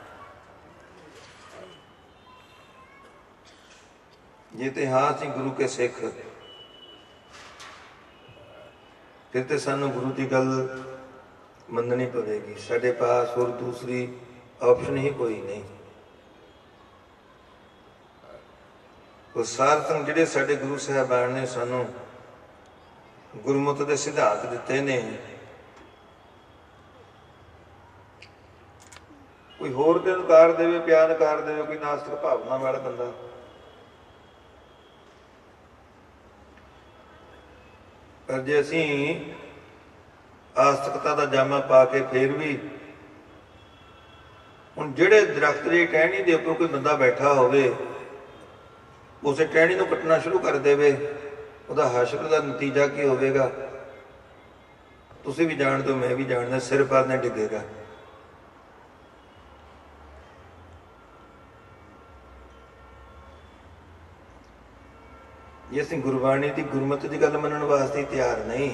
ਜੇ ਤੇ ਹਾਂ ਅਸੀਂ ਗੁਰੂ ਕੇ ਸਿੱਖ ਫਿਰ ਤੇ ਸਾਨੂੰ ਗੁਰੂ ਦੀ ਗੱਲ ਮੰਨਣੀ ਪਵੇਗੀ। ਸਾਡੇ ਪਾਸ ਹੋਰ ਦੂਸਰੀ ਆਪਸ਼ਨ ਹੀ ਕੋਈ ਨਹੀਂ। ਉਹ ਸਾਰ ਸੰਗ ਜਿਹੜੇ ਸਾਡੇ ਗੁਰੂ ਸਾਹਿਬਾਨ ਨੇ ਸਾਨੂੰ ਗੁਰਮਤਿ ਦੇ ਸਿਧਾਂਤ ਦਿੱਤੇ ਨੇ ਕੋਈ ਹੋਰ ਤੇ ਇਨਕਾਰ ਦੇਵੇ ਪਿਆਰ ਨਕਾਰ ਦੇਵੇ ਕੋਈ ਨਾਸਤਿਕ ਭਾਵਨਾ ਵਾਲਾ ਬੰਦਾ ਪਰ ਜੇ ਅਸੀਂ ਆਸਤਿਕਤਾ ਦਾ ਜਾਮਾ ਪਾ ਕੇ ਫੇਰ ਵੀ ਹੁਣ ਜਿਹੜੇ ਦਰਖਤ ਦੀ ਟਹਿਣੀ ਦੇ ਉੱਪਰ ਕੋਈ ਬੰਦਾ ਬੈਠਾ ਹੋਵੇ ਉਸੇ ਟਹਿਣੀ ਨੂੰ ਕੱਟਣਾ ਸ਼ੁਰੂ ਕਰ ਦੇਵੇ ਉਹਦਾ ਹਸ਼ਰ ਦਾ ਨਤੀਜਾ ਕੀ ਹੋਵੇਗਾ ਤੁਸੀਂ ਵੀ ਜਾਣਦੇ ਹੋ ਮੈਂ ਵੀ ਜਾਣਦਾ ਸਿਰ ਪਰ ਨਾ ਡਿੱਗੇਗਾ। ਜੇ ਅਸੀਂ ਗੁਰਬਾਣੀ ਦੀ ਗੁਰਮਤਿ ਦੀ ਗੱਲ ਮੰਨਣ ਵਾਸਤੇ ਤਿਆਰ ਨਹੀਂ,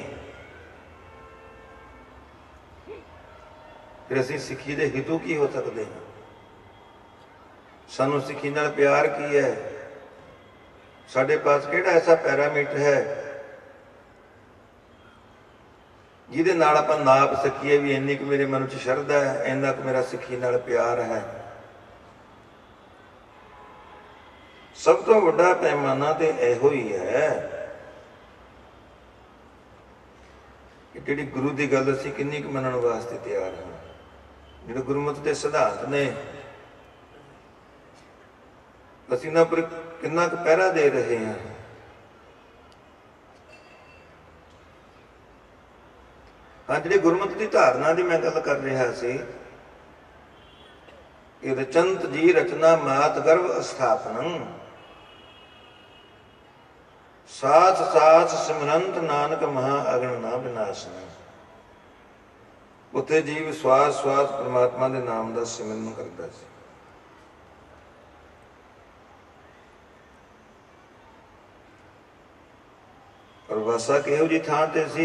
ਫਿਰ ਅਸੀਂ ਸਿੱਖੀ ਦੇ ਹਿਤੂ ਕੀ ਹੋ ਸਕਦੇ ਹਾਂ? ਸਾਨੂੰ ਸਿੱਖੀ ਨਾਲ ਪਿਆਰ ਕੀ ਹੈ? ਸਾਡੇ ਪਾਸ ਕਿਹੜਾ ਐਸਾ ਪੈਰਾਮੀਟਰ ਹੈ ਜਿਹਦੇ ਨਾਲ ਆਪਾਂ ਨਾਪ ਸਕੀਏ ਵੀ ਇੰਨੀ ਕੁ ਮੇਰੇ ਮਨ 'ਚ ਸ਼ਰਧਾ ਹੈ, ਇੰਨਾ ਕੁ ਮੇਰਾ ਸਿੱਖੀ ਨਾਲ ਪਿਆਰ ਹੈ? ਸਭ ਤੋਂ ਵੱਡਾ ਪੈਮਾਨਾ ਤੇ ਇਹੋ ਹੀ ਹੈ ਕਿ ਜਿਹੜੀ ਗੁਰੂ ਦੀ ਗੱਲ ਅਸੀਂ ਕਿੰਨੀ ਕੁ ਮੰਨਣ ਵਾਸਤੇ ਤਿਆਰ ਹਾਂ। ਜਿਹੜੇ ਗੁਰਮਤਿ ਦੇ ਸਿਧਾਂਤ ਨੇ ਅਸੀਂ ਇਹਨਾਂ ਪਰ ਕਿੰਨਾ ਕੁ ਪਹਿਰਾ ਦੇ ਰਹੇ ਹਾਂ। ਹਾਂ, ਜਿਹੜੀ ਗੁਰਮਤਿ ਦੀ ਧਾਰਨਾ ਦੀ ਮੈਂ ਗੱਲ ਕਰ ਰਿਹਾ ਸੀ ਕਿ ਰਚੰਤ ਜੀ ਰਚਨਾ ਮਾਤ ਗਰਭ ਅਸਥਾਪਨੰ, ਸਾਥ ਸਾਥ ਸਿਮਰੰਤ ਨਾਨਕ ਮਹਾ ਅਗਨ ਨਾ ਵਿਨਾਸ਼ਨ। ਉੱਥੇ ਜੀਵ ਸਵਾਸ ਸਵਾਸ ਪਰਮਾਤਮਾ ਦੇ ਨਾਮ ਦਾ ਸਿਮਰਨ ਕਰਦਾ ਸੀ। ਪਰ ਵਾਸਾ ਕਿਹੋ ਜਿਹੀ ਥਾਂ ਤੇ ਸੀ,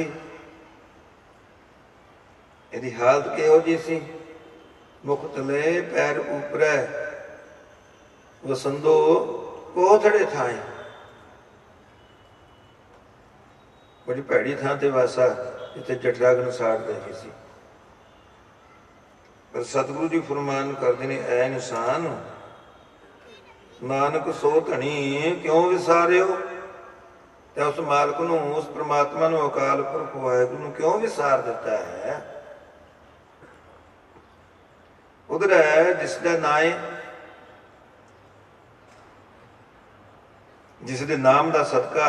ਇਹਦੀ ਹਾਲਤ ਕਿਹੋ ਜਿਹੀ ਸੀ? ਮੁਖ ਤਲੇ ਪੈਰ ਉਪਰੈ ਵਸੰਦੋ ਕੋਥੜੇ ਥਾਏ। ਬੜੀ ਭੈੜੀ ਥਾਂ ਤੇ ਵਾਸਾ, ਜਿੱਥੇ ਜਠਰਾਗਨ ਸਾੜਦੇ ਹੀ ਸੀ। ਪਰ ਸਤਿਗੁਰੂ ਜੀ ਫਰਮਾਨ ਕਰਦੇ ਨੇ, ਐ ਇਨਸਾਨ ਨਾਨਕ ਸੋ ਧਣੀ ਕਿਉਂ ਵਿਸਾਰਿਓ? ਤੇ ਉਸ ਮਾਲਕ ਨੂੰ, ਉਸ ਪ੍ਰਮਾਤਮਾ ਨੂੰ, ਅਕਾਲ ਪੁਰਖ ਵਾਹਿਗੁਰੂ ਨੂੰ ਕਿਉਂ ਵਿਸਾਰ ਦਿੱਤਾ ਹੈ? ਉਧਰ ਹੈ ਜਿਸ ਦਾ ਨਾਂ ਹੈ, ਜਿਸ ਦੇ ਨਾਮ ਦਾ ਸਦਕਾ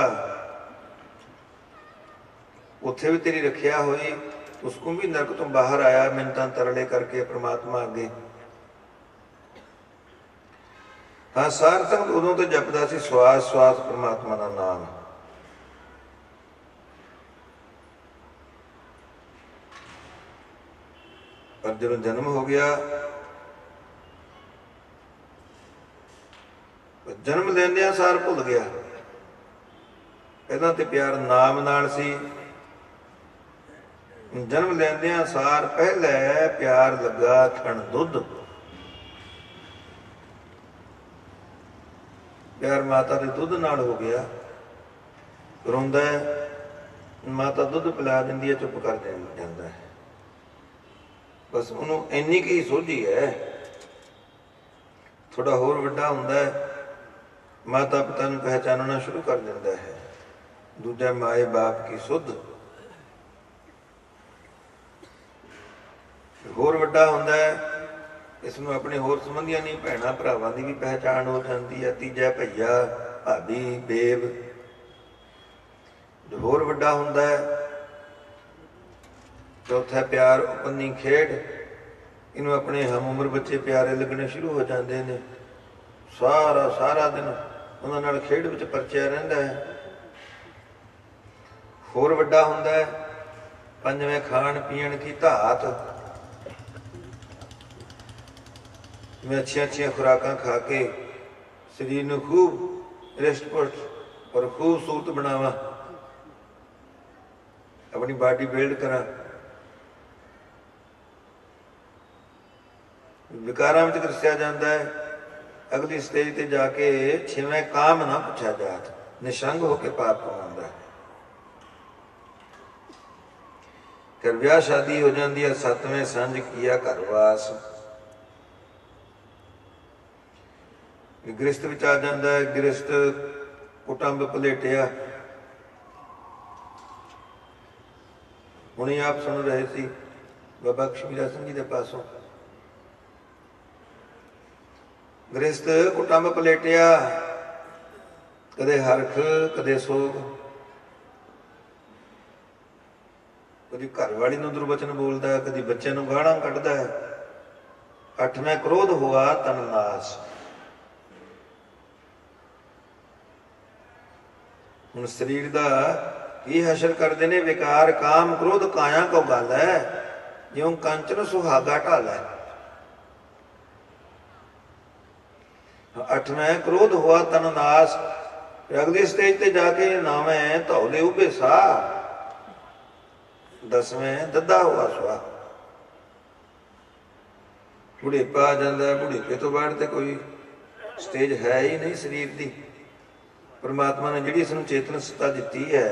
ਉੱਥੇ ਵੀ ਤੇਰੀ ਰੱਖਿਆ ਹੋਈ, ਉਸਕੋ ਵੀ ਨਰਕ ਤੋਂ ਬਾਹਰ ਆਇਆ ਮਿੰਨਤਾਂ ਤਰਲੇ ਕਰਕੇ ਪ੍ਰਮਾਤਮਾ ਅੱਗੇ। ਹਾਂ, ਸਾਰ ਸੰਗਤ ਉਦੋਂ ਤੋਂ ਜਪਦਾ ਸੀ ਸਵਾਸ ਸਵਾਸ ਪ੍ਰਮਾਤਮਾ ਦਾ ਨਾਮ। ਪਰ ਜਦੋਂ ਜਨਮ ਹੋ ਗਿਆ, ਜਨਮ ਲੈਂਦਿਆਂ ਸਾਰ ਭੁੱਲ ਗਿਆ। ਪਹਿਲਾਂ ਤੇ ਪਿਆਰ ਨਾਮ ਨਾਲ ਸੀ, ਜਨਮ ਲੈਂਦਿਆਂ ਸਾਰ ਪਹਿਲੇ ਪਿਆਰ ਲੱਗਾ ਥਣ ਦੁੱਧ। ਪਿਆਰ ਮਾਤਾ ਦੇ ਦੁੱਧ ਨਾਲ ਹੋ ਗਿਆ। ਰੋਂਦਾ ਮਾਤਾ ਦੁੱਧ ਪਿਲਾ ਦਿੰਦੀ ਹੈ, ਚੁੱਪ ਕਰ ਜਾਂਦਾ ਹੈ। ਬਸ ਉਹਨੂੰ ਇੰਨੀ ਕੁ ਹੀ ਸੋਝੀ ਹੈ। ਥੋੜਾ ਹੋਰ ਵੱਡਾ ਹੁੰਦਾ ਹੈ, ਮਾਤਾ ਪਿਤਾ ਨੂੰ ਪਹਿਚਾਨਣਾ ਸ਼ੁਰੂ ਕਰ ਦਿੰਦਾ ਹੈ। ਦੂਜਾ ਮਾਏ ਬਾਪ ਕੀ ਸੁੱਧ। ਹੋਰ ਵੱਡਾ ਹੁੰਦਾ ਹੈ, ਇਸ ਨੂੰ ਆਪਣੇ ਹੋਰ ਸੰਬੰਧੀਆਂ ਦੀ, ਭੈਣਾਂ ਭਰਾਵਾਂ ਦੀ ਵੀ ਪਹਿਚਾਣ ਹੋ ਜਾਂਦੀ ਹੈ। ਤੀਜਾ ਭਈਆ ਭਾਬੀ ਬੇਬ। ਜੋ ਹੋਰ ਵੱਡਾ ਹੁੰਦਾ ਹੈ, ਚੌਥਾ ਪਿਆਰ ਉਪੰਨੀ ਖੇਡ। ਇਹਨੂੰ ਆਪਣੇ ਹਮ ਉਮਰ ਬੱਚੇ ਪਿਆਰੇ ਲੱਗਣੇ ਸ਼ੁਰੂ ਹੋ ਜਾਂਦੇ ਨੇ। ਸਾਰਾ ਦਿਨ ਉਹਨਾਂ ਨਾਲ ਖੇਡ ਵਿੱਚ ਪਰਚਿਆ ਰਹਿੰਦਾ ਹੈ। ਹੋਰ ਵੱਡਾ ਹੁੰਦਾ ਹੈ, ਪੰਜਵੇਂ ਖਾਣ ਪੀਣ ਕੀ ਧਾਤ। ਜਿਵੇਂ ਅੱਛੀਆਂ ਖੁਰਾਕਾਂ ਖਾ ਕੇ ਸਰੀਰ ਨੂੰ ਖੂਬ ਰਿਸ਼ਟ ਪੁਸ਼ਟ ਔਰ ਖੂਬਸੂਰਤ ਬਣਾਵਾਂ, ਆਪਣੀ ਬਾਡੀ ਬਿਲਡ ਕਰਾਂ। ਵਿਕਾਰਾਂ ਵਿੱਚ ਦੱਸਿਆ ਜਾਂਦਾ ਹੈ, ਅਗਲੀ ਸਟੇਜ ਤੇ ਜਾ ਕੇ ਛੇਵੇਂ ਕਾਮ ਨਾ ਪੁੱਛਿਆ ਜਾਤ, ਨਿਸ਼ੰਗ ਹੋ ਕੇ ਪਾਪ ਕਮਾਉਂਦਾ ਹੈ। ਫਿਰ ਵਿਆਹ ਸ਼ਾਦੀ ਹੋ ਜਾਂਦੀ ਹੈ, ਸੱਤਵੇਂ ਸੰਜ ਕੀਆ ਘਰ ਵਾਸ। ਗ੍ਰਸਤ ਵਿੱਚ ਆ ਜਾਂਦਾ ਹੈ, ਗ੍ਰਸਤ ਕੁਟੰਬ ਪਲੇਟਿਆ। ਹੁਣੇ ਆਪ ਸੁਣ ਰਹੇ ਸੀ ਬਾਬਾ ਕਸ਼ਮੀਰਾ ਸਿੰਘ ਜੀ ਦੇ ਪਾਸੋਂ, ਗ੍ਰਸਤ ਕੁਟੰਬ ਪਲੇਟਿਆ, ਕਦੇ ਹਰਖ ਕਦੇ ਸੋਗ। ਕਦੀ ਘਰ ਵਾਲੀ ਨੂੰ ਦੁਰਵਚਨ ਬੋਲਦਾ ਹੈ, ਕਦੀ ਬੱਚਿਆਂ ਨੂੰ ਗਾਲਾਂ ਕੱਢਦਾ ਹੈ। ਅੱਠਵੇਂ ਕ੍ਰੋਧ ਹੋਆ ਤਨ ਨਾਸ। ਹੁਣ ਸਰੀਰ ਦਾ ਕੀ ਹਸ਼ਰ ਕਰਦੇ ਨੇ? ਵਿਕਾਰ ਕਾਮ ਕ੍ਰੋਧ ਕਾਇਆ ਕੋ ਗੱਲ ਹੈ, ਜਿਉਂ ਕੰਚਨ ਸੁਹਾਗਾ ਢਾਲ ਹੈ। ਅੱਠਵੇਂ ਕ੍ਰੋਧ ਹੋਆ ਤਨ ਨਾਸ। अगली स्टेज ते जाके नावें धौले उभे सा, 10वें दद्दा हुआ सुहा। बुढ़ेपा आ जाता है, बुढ़ेपे तो बाद तो कोई स्टेज है ही नहीं शरीर की। परमात्मा ने जिहड़ी इसनूं चेतन सत्ता दिती है,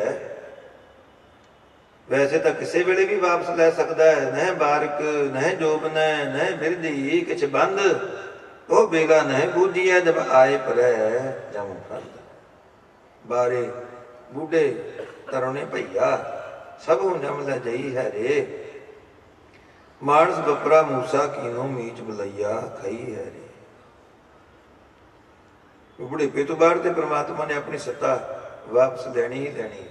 वैसे तो किसी वेले भी वापस लै सकता है। न बारिक न जोबन न बिरधी किछ बंद, वो बेला न बूझिया जब आए परै जम फंद। बारे बूढ़े तरुणे भैया सब हूँ जम लै जई है रे, मानस बपरा मूसा कीनो मीच बलैया खई है रे। बुढ़ेपे तो बाद परमात्मा ने अपनी सत्ता वापस लैनी ही लैनी।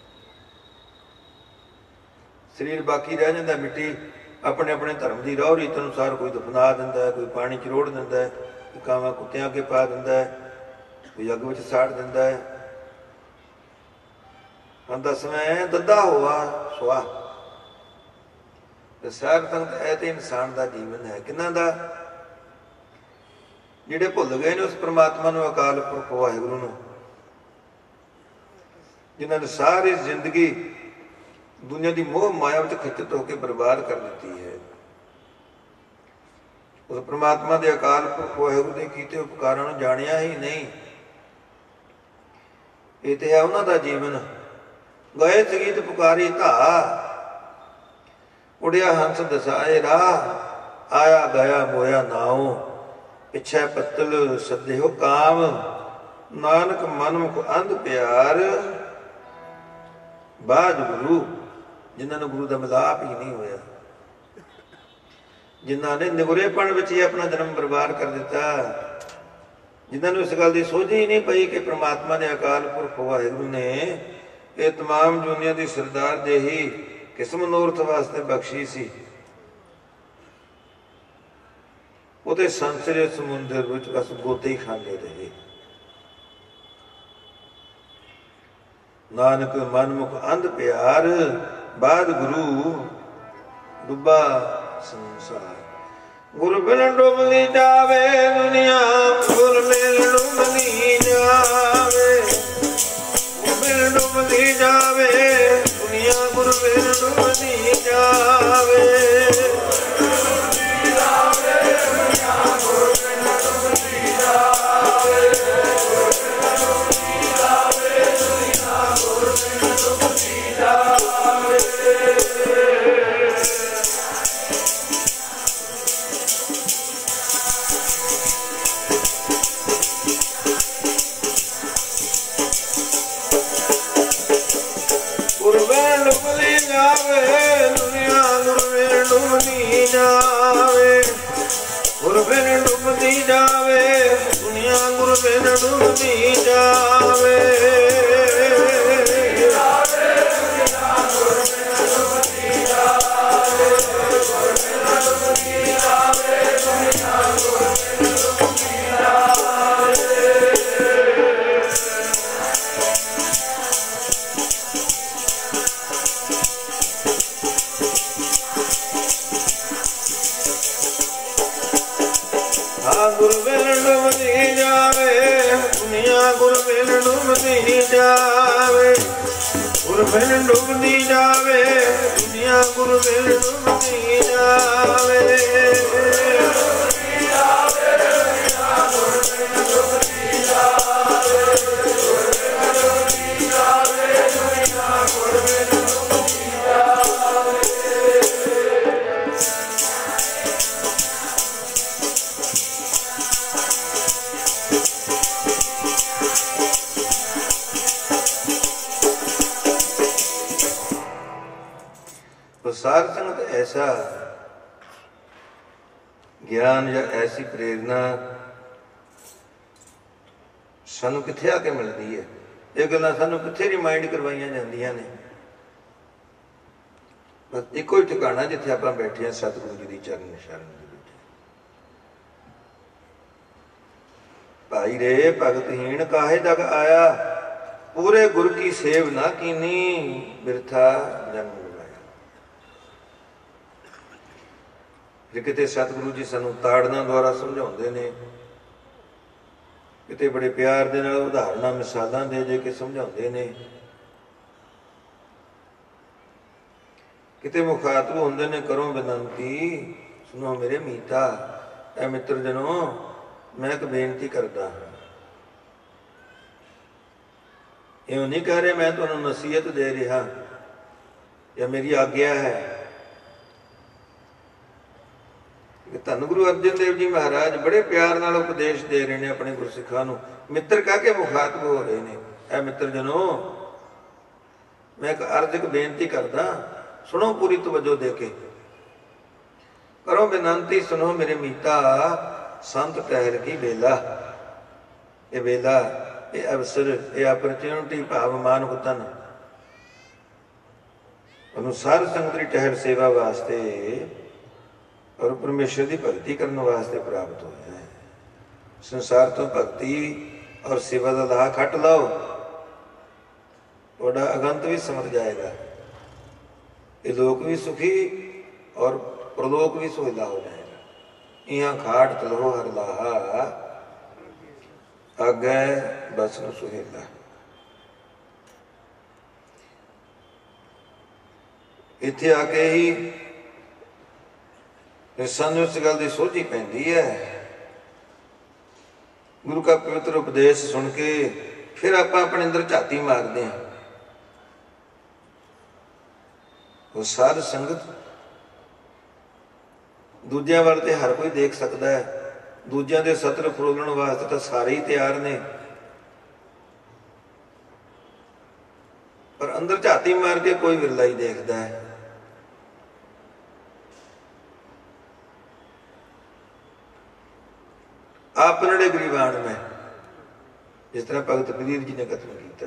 शरीर बाकी रह जाता मिट्टी, अपने अपने धर्म की रौह रीत अनुसार कोई दफना दिंदा है, कोई पानी च रोड़ दिंदा है, कोई कावां कुत्तियां अगे पा दिंदा है, कोई अग विच साड़ दिंदा है। हम 10वें दद्दा हुआ सुहा। सार संगत ऐ ते इंसान का जीवन है किन्हां दा, जिहड़े भुल गए ने उस परमात्मा नूं, अकाल पुरख वाहिगुरू नूं, जिन्हां ने सारी जिंदगी दुनिया की मोह माया में खचित होकर बर्बाद कर दी है। उस परमात्मा के अकाल पुरख वाहिगुरू ने कीते उपकारां नूं जाणिया ही नहीं। ये तो है उन्हां दा जीवन। गए संगीत पुकारी धा, उड़िया हंस दसाए राह, आया गया मोया नाओ, पिछै पत्तल सदेहो काम, नानक मनमुख अंध प्यार, बाज गुरु। जिन्होंने गुरु का मिलाप ही नहीं होया, जिन्होंने निगुरेपण विच ही अपना जन्म बर्बाद कर दिता, जिन्होंने इस गल की सोझ ही नहीं पई कि परमात्मा ने अकाल पुरख वाहिगुरू ने ये तमाम दुनिया की सरदार दे ही किस मनोरथ वास्ते बख्शी सी। वो तो संसार समुद्र विच बस गोते ही खांदे रहे। नानक मनमुख अंध प्यार, बाद गुरु डुबा संसार। गुरु बिन डुबदी जावे दुनिया, गुरु बिन डुबदी जावे, गुरु बिन डुबदी जावे दुनिया, गुरु बिन डुबदी जावे। गुरु बिन डुबदी जावे दुनिया, गुरु बिन डुबदी जावे। गुरु बिन डुबदी जावे दुनिया, गुरु बिन डुबदी जावे, गुरु बिन डुबदी जावे दुनिया, गुरु बिन डुबदी जावे। सार संगत ऐसा ज्ञान या ऐसी प्रेरणा सानू कित्थे आके मिलती है। ये गल्लां सानू कित्थे रिमाइंड करवाइयां जांदियां ने। बस एको ही ठिकाना जिथे आपां बैठे हैं, सतगुरु जी दी चरण शरण दे विच। भाई रे भगतहीन काहे जग आया, पूरे गुरु की सेव ना कीनी, बिरथा जन्म। किते सतगुरु जी सानू ताड़ना द्वारा समझाउंदे ने ਕਿਤੇ ਬੜੇ ਪਿਆਰ ਦੇ ਨਾਲ ਉਦਾਹਰਨਾਂ ਮਿਸਾਲਾਂ ਦੇ ਕੇ ਸਮਝਾਉਂਦੇ ਨੇ, ਕਿਤੇ ਮੁਖਾਤਬ ਹੁੰਦੇ ਨੇ, ਕਰੋ ਬੇਨਤੀ ਸੁਣੋ ਮੇਰੇ ਮੀਤਾ। ਐ ਮਿੱਤਰ ਜਨੋ, ਮੈਂ ਇੱਕ ਬੇਨਤੀ ਕਰਦਾ। ਇਉਂ ਨਹੀਂ ਕਹਿ ਰਿਹਾ ਮੈਂ ਤੁਹਾਨੂੰ ਨਸੀਹਤ ਦੇ ਰਿਹਾ ਜਾਂ ਮੇਰੀ ਆਗਿਆ ਹੈ। ਧੰਨ ਗੁਰੂ ਅਰਜਨ ਦੇਵ ਜੀ ਮਹਾਰਾਜ ਬੜੇ ਪਿਆਰ ਨਾਲ ਉਪਦੇਸ਼ ਦੇ ਰਹੇ ਨੇ ਆਪਣੇ ਗੁਰਸਿੱਖਾਂ ਨੂੰ, ਮਿੱਤਰ ਕਹਿ ਕੇ ਮੁਖਾਤਬ ਹੋ ਰਹੇ ਨੇ। ਐ ਮਿੱਤਰ ਜਨੋ, ਮੈਂ ਇੱਕ ਅਰਜ਼, ਇੱਕ ਬੇਨਤੀ ਕਰਦਾ, ਸੁਣੋ ਪੂਰੀ ਤਵੱਜੋ ਦੇ ਕੇ। ਕਰੋ ਬੇਨਤੀ ਸੁਣੋ ਮੇਰੇ ਮੀਤਾ, ਸੰਤ ਟਹਿਲ ਕੀ ਵੇਲਾ। ਇਹ ਵੇਲਾ, ਇਹ ਅਵਸਰ, ਇਹ ਆਪਰਚੁਨਿਟੀ ਭਾਵ ਮਾਨੁਕਤਨ ਉਹਨੂੰ ਸਾਧ ਸੰਗਤ ਦੀ ਟਹਿਲ ਸੇਵਾ ਵਾਸਤੇ ਔਰ ਪਰਮੇਸ਼ਰ ਦੀ ਭਗਤੀ ਕਰਨ ਵਾਸਤੇ ਪ੍ਰਾਪਤ ਹੋਇਆ ਹੈ। ਸੰਸਾਰ ਤੋਂ ਭਗਤੀ ਔਰ ਸੇਵਾ ਦਾ ਲਾਹਾ ਖੱਟ ਲਾਓ, ਤੁਹਾਡਾ ਅਗੰਤ ਵੀ ਸਮਝ ਜਾਏਗਾ। ਇਹ ਲੋਕ ਵੀ ਸੁਖੀ ਔਰ ਪ੍ਰਲੋਕ ਵੀ ਸੁਹਿਲਾ ਹੋ ਜਾਏਗਾ। ਇਹਾਂ ਖਾਟ ਤਲਹੋ ਹਰ ਲਾਹਾ, ਅੱਗੇ ਬਸਨ ਸੁਹੇਲਾ। ਇੱਥੇ ਆ ਕੇ ਹੀ ਸਾਨੂੰ ਇਸ ਗੱਲ ਦੀ ਸੋਝੀ ਪੈਂਦੀ ਹੈ। ਗੁਰੂ ਕਾ ਪਵਿੱਤਰ ਉਪਦੇਸ਼ ਸੁਣ ਕੇ ਫਿਰ ਆਪਾਂ ਆਪਣੇ ਅੰਦਰ ਝਾਤੀ ਮਾਰਦੇ ਹਾਂ। ਉਹ ਸਾਧ ਸੰਗਤ ਦੂਜਿਆਂ ਵੱਲ ਤੇ ਹਰ ਕੋਈ ਦੇਖ ਸਕਦਾ ਹੈ, ਦੂਜਿਆਂ ਦੇ ਸਤਰ ਫਰੋਲਣ ਵਾਸਤੇ ਤਾਂ ਸਾਰੇ ਹੀ ਤਿਆਰ ਨੇ, ਪਰ ਅੰਦਰ ਝਾਤੀ ਮਾਰ ਕੇ ਕੋਈ ਵਿਰਲਾ ਹੀ ਦੇਖਦਾ ਹੈ। ਆਪ ਨੜੇ ਗਰੀਬਾਨ ਮੈਂ, ਜਿਸ ਤਰ੍ਹਾਂ ਭਗਤ ਕਬੀਰ ਜੀ ਨੇ ਕਥਨ ਕੀਤਾ,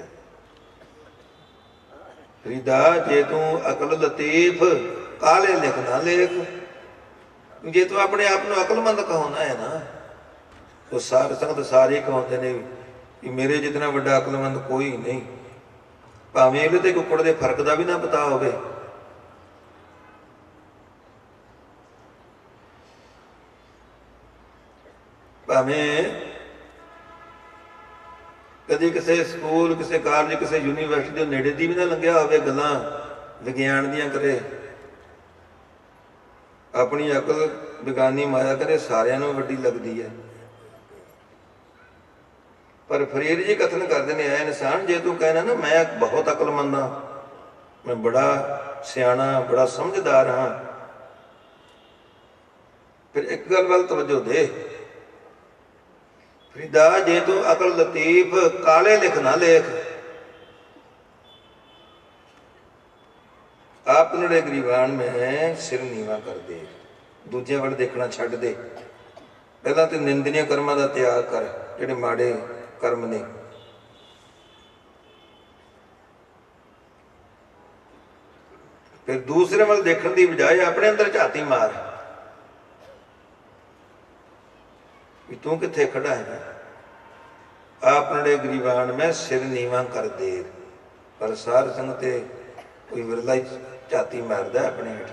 ਫਰੀਦਾ ਜੇ ਤੂੰ ਅਕਲ ਲਤੀਫ ਕਾਲੇ ਲਿਖ ਨਾ ਲੇਖ। ਜੇ ਤੂੰ ਆਪਣੇ ਆਪ ਨੂੰ ਅਕਲਮੰਦ ਕਹਾਉਣਾ ਹੈ ਨਾ, ਉਹ ਸਾਧ ਸੰਗਤ ਸਾਰੇ ਕਹਾਉਂਦੇ ਨੇ ਕਿ ਮੇਰੇ ਜਿਤਨਾ ਵੱਡਾ ਅਕਲਮੰਦ ਕੋਈ ਨਹੀਂ, ਭਾਵੇਂ ਇਹਦੇ ਤੇ ਕੁੱਕੜ ਦੇ ਫਰਕ ਦਾ ਵੀ ਨਾ ਪਤਾ ਹੋਵੇ। ਭਾਵੇਂ ਕਦੇ ਕਿਸੇ ਸਕੂਲ, ਕਿਸੇ ਕਾਲਜ, ਕਿਸੇ ਯੂਨੀਵਰਸਿਟੀ ਦੇ ਨੇੜੇ ਦੀ ਵੀ ਨਾ ਲੰਘਿਆ ਹੋਵੇ, ਗੱਲਾਂ ਵਿਗਿਆਨ ਦੀਆਂ ਕਰੇ, ਆਪਣੀ ਅਕਲ ਵਿਗਿਆਨੀ ਮਾਇਆ ਕਰੇ, ਸਾਰਿਆਂ ਨੂੰ ਵੱਡੀ ਲੱਗਦੀ ਹੈ। ਪਰ ਫਰੀਦ ਜੀ ਕਥਨ ਕਰਦੇ ਨੇ, ਐ ਇਨਸਾਨ ਜੇ ਤੂੰ ਕਹਿਣਾ ਨਾ ਮੈਂ ਬਹੁਤ ਅਕਲਮੰਦ ਹਾਂ, ਮੈਂ ਬੜਾ ਸਿਆਣਾ, ਬੜਾ ਸਮਝਦਾਰ ਹਾਂ, ਫਿਰ ਇੱਕ ਗੱਲ ਵੱਲ ਤਵੱਜੋ ਦੇ, ਫਰੀਦਾ ਜੇ ਤੂੰ ਅਕਲ ਲਤੀਫ ਕਾਲੇ ਲਿਖ ਨਾ ਲੇਖ। ਆਪ ਨੜੇ ਗਰੀਬਾਨ ਮੈਂ ਸਿਰ ਨੀਵਾ ਕਰ ਦੇ। ਦੂਜਿਆਂ ਵੱਲ ਦੇਖਣਾ ਛੱਡ ਦੇ। ਪਹਿਲਾਂ ਤੇ ਨਿੰਦਨੀय ਕਰਮਾਂ ਦਾ ਤਿਆਗ ਕਰ, ਜਿਹੜੇ ਮਾੜੇ ਕਰਮ ਨੇ। ਫਿਰ ਦੂਸਰੇ ਵੱਲ ਦੇਖਣ ਦੀ ਬਜਾਏ ਆਪਣੇ ਅੰਦਰ ਝਾਤੀ ਮਾਰ ਵੀ ਤੂੰ ਕਿੱਥੇ ਖੜਾ ਹੈ। ਆਪ ਨੜੇ ਗਰੀਬਾਨ ਮੈਂ ਸਿਰ ਨੀਵਾਂ ਕਰ ਦੇ। ਪਰ ਸਾਧ ਸੰਗਤ ਤੇ ਕੋਈ ਵਿਰਲਾ ਹੀ ਝਾਤੀ ਮਾਰਦਾ ਆਪਣੇ ਹੇਠ।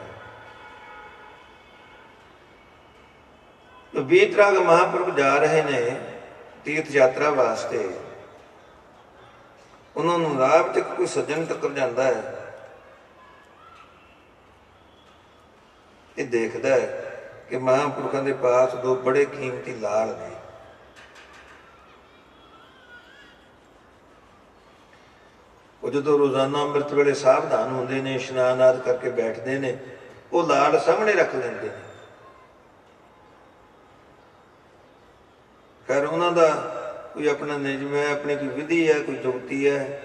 20 ਰਾਗ ਮਹਾਂਪੁਰਖ ਜਾ ਰਹੇ ਨੇ ਤੀਰਥ ਯਾਤਰਾ ਵਾਸਤੇ। ਉਹਨਾਂ ਨੂੰ ਰਾਹ ਵਿੱਚ ਕੋਈ ਸੱਜਣ ਟੱਕਰ ਜਾਂਦਾ ਹੈ, ਇਹ ਦੇਖਦਾ ਹੈ ਕਿ ਮਹਾਂਪੁਰਖਾਂ ਦੇ ਪਾਸ 2 ਬੜੇ ਕੀਮਤੀ ਲਾਲ ਨੇ। ਉਹ ਜਦੋਂ ਰੋਜ਼ਾਨਾ ਅੰਮ੍ਰਿਤ ਵੇਲੇ ਸਾਵਧਾਨ ਹੁੰਦੇ ਨੇ, ਇਸ਼ਨਾਨ ਆਦਿ ਕਰਕੇ ਬੈਠਦੇ ਨੇ, ਉਹ ਲਾਲ ਸਾਹਮਣੇ ਰੱਖ ਲੈਂਦੇ ਨੇ। ਖੈਰ ਉਹਨਾਂ ਦਾ ਕੋਈ ਆਪਣਾ ਨਿਯਮ ਹੈ, ਆਪਣੀ ਕੋਈ ਵਿਧੀ ਹੈ, ਕੋਈ ਜੁਗਤੀ ਹੈ।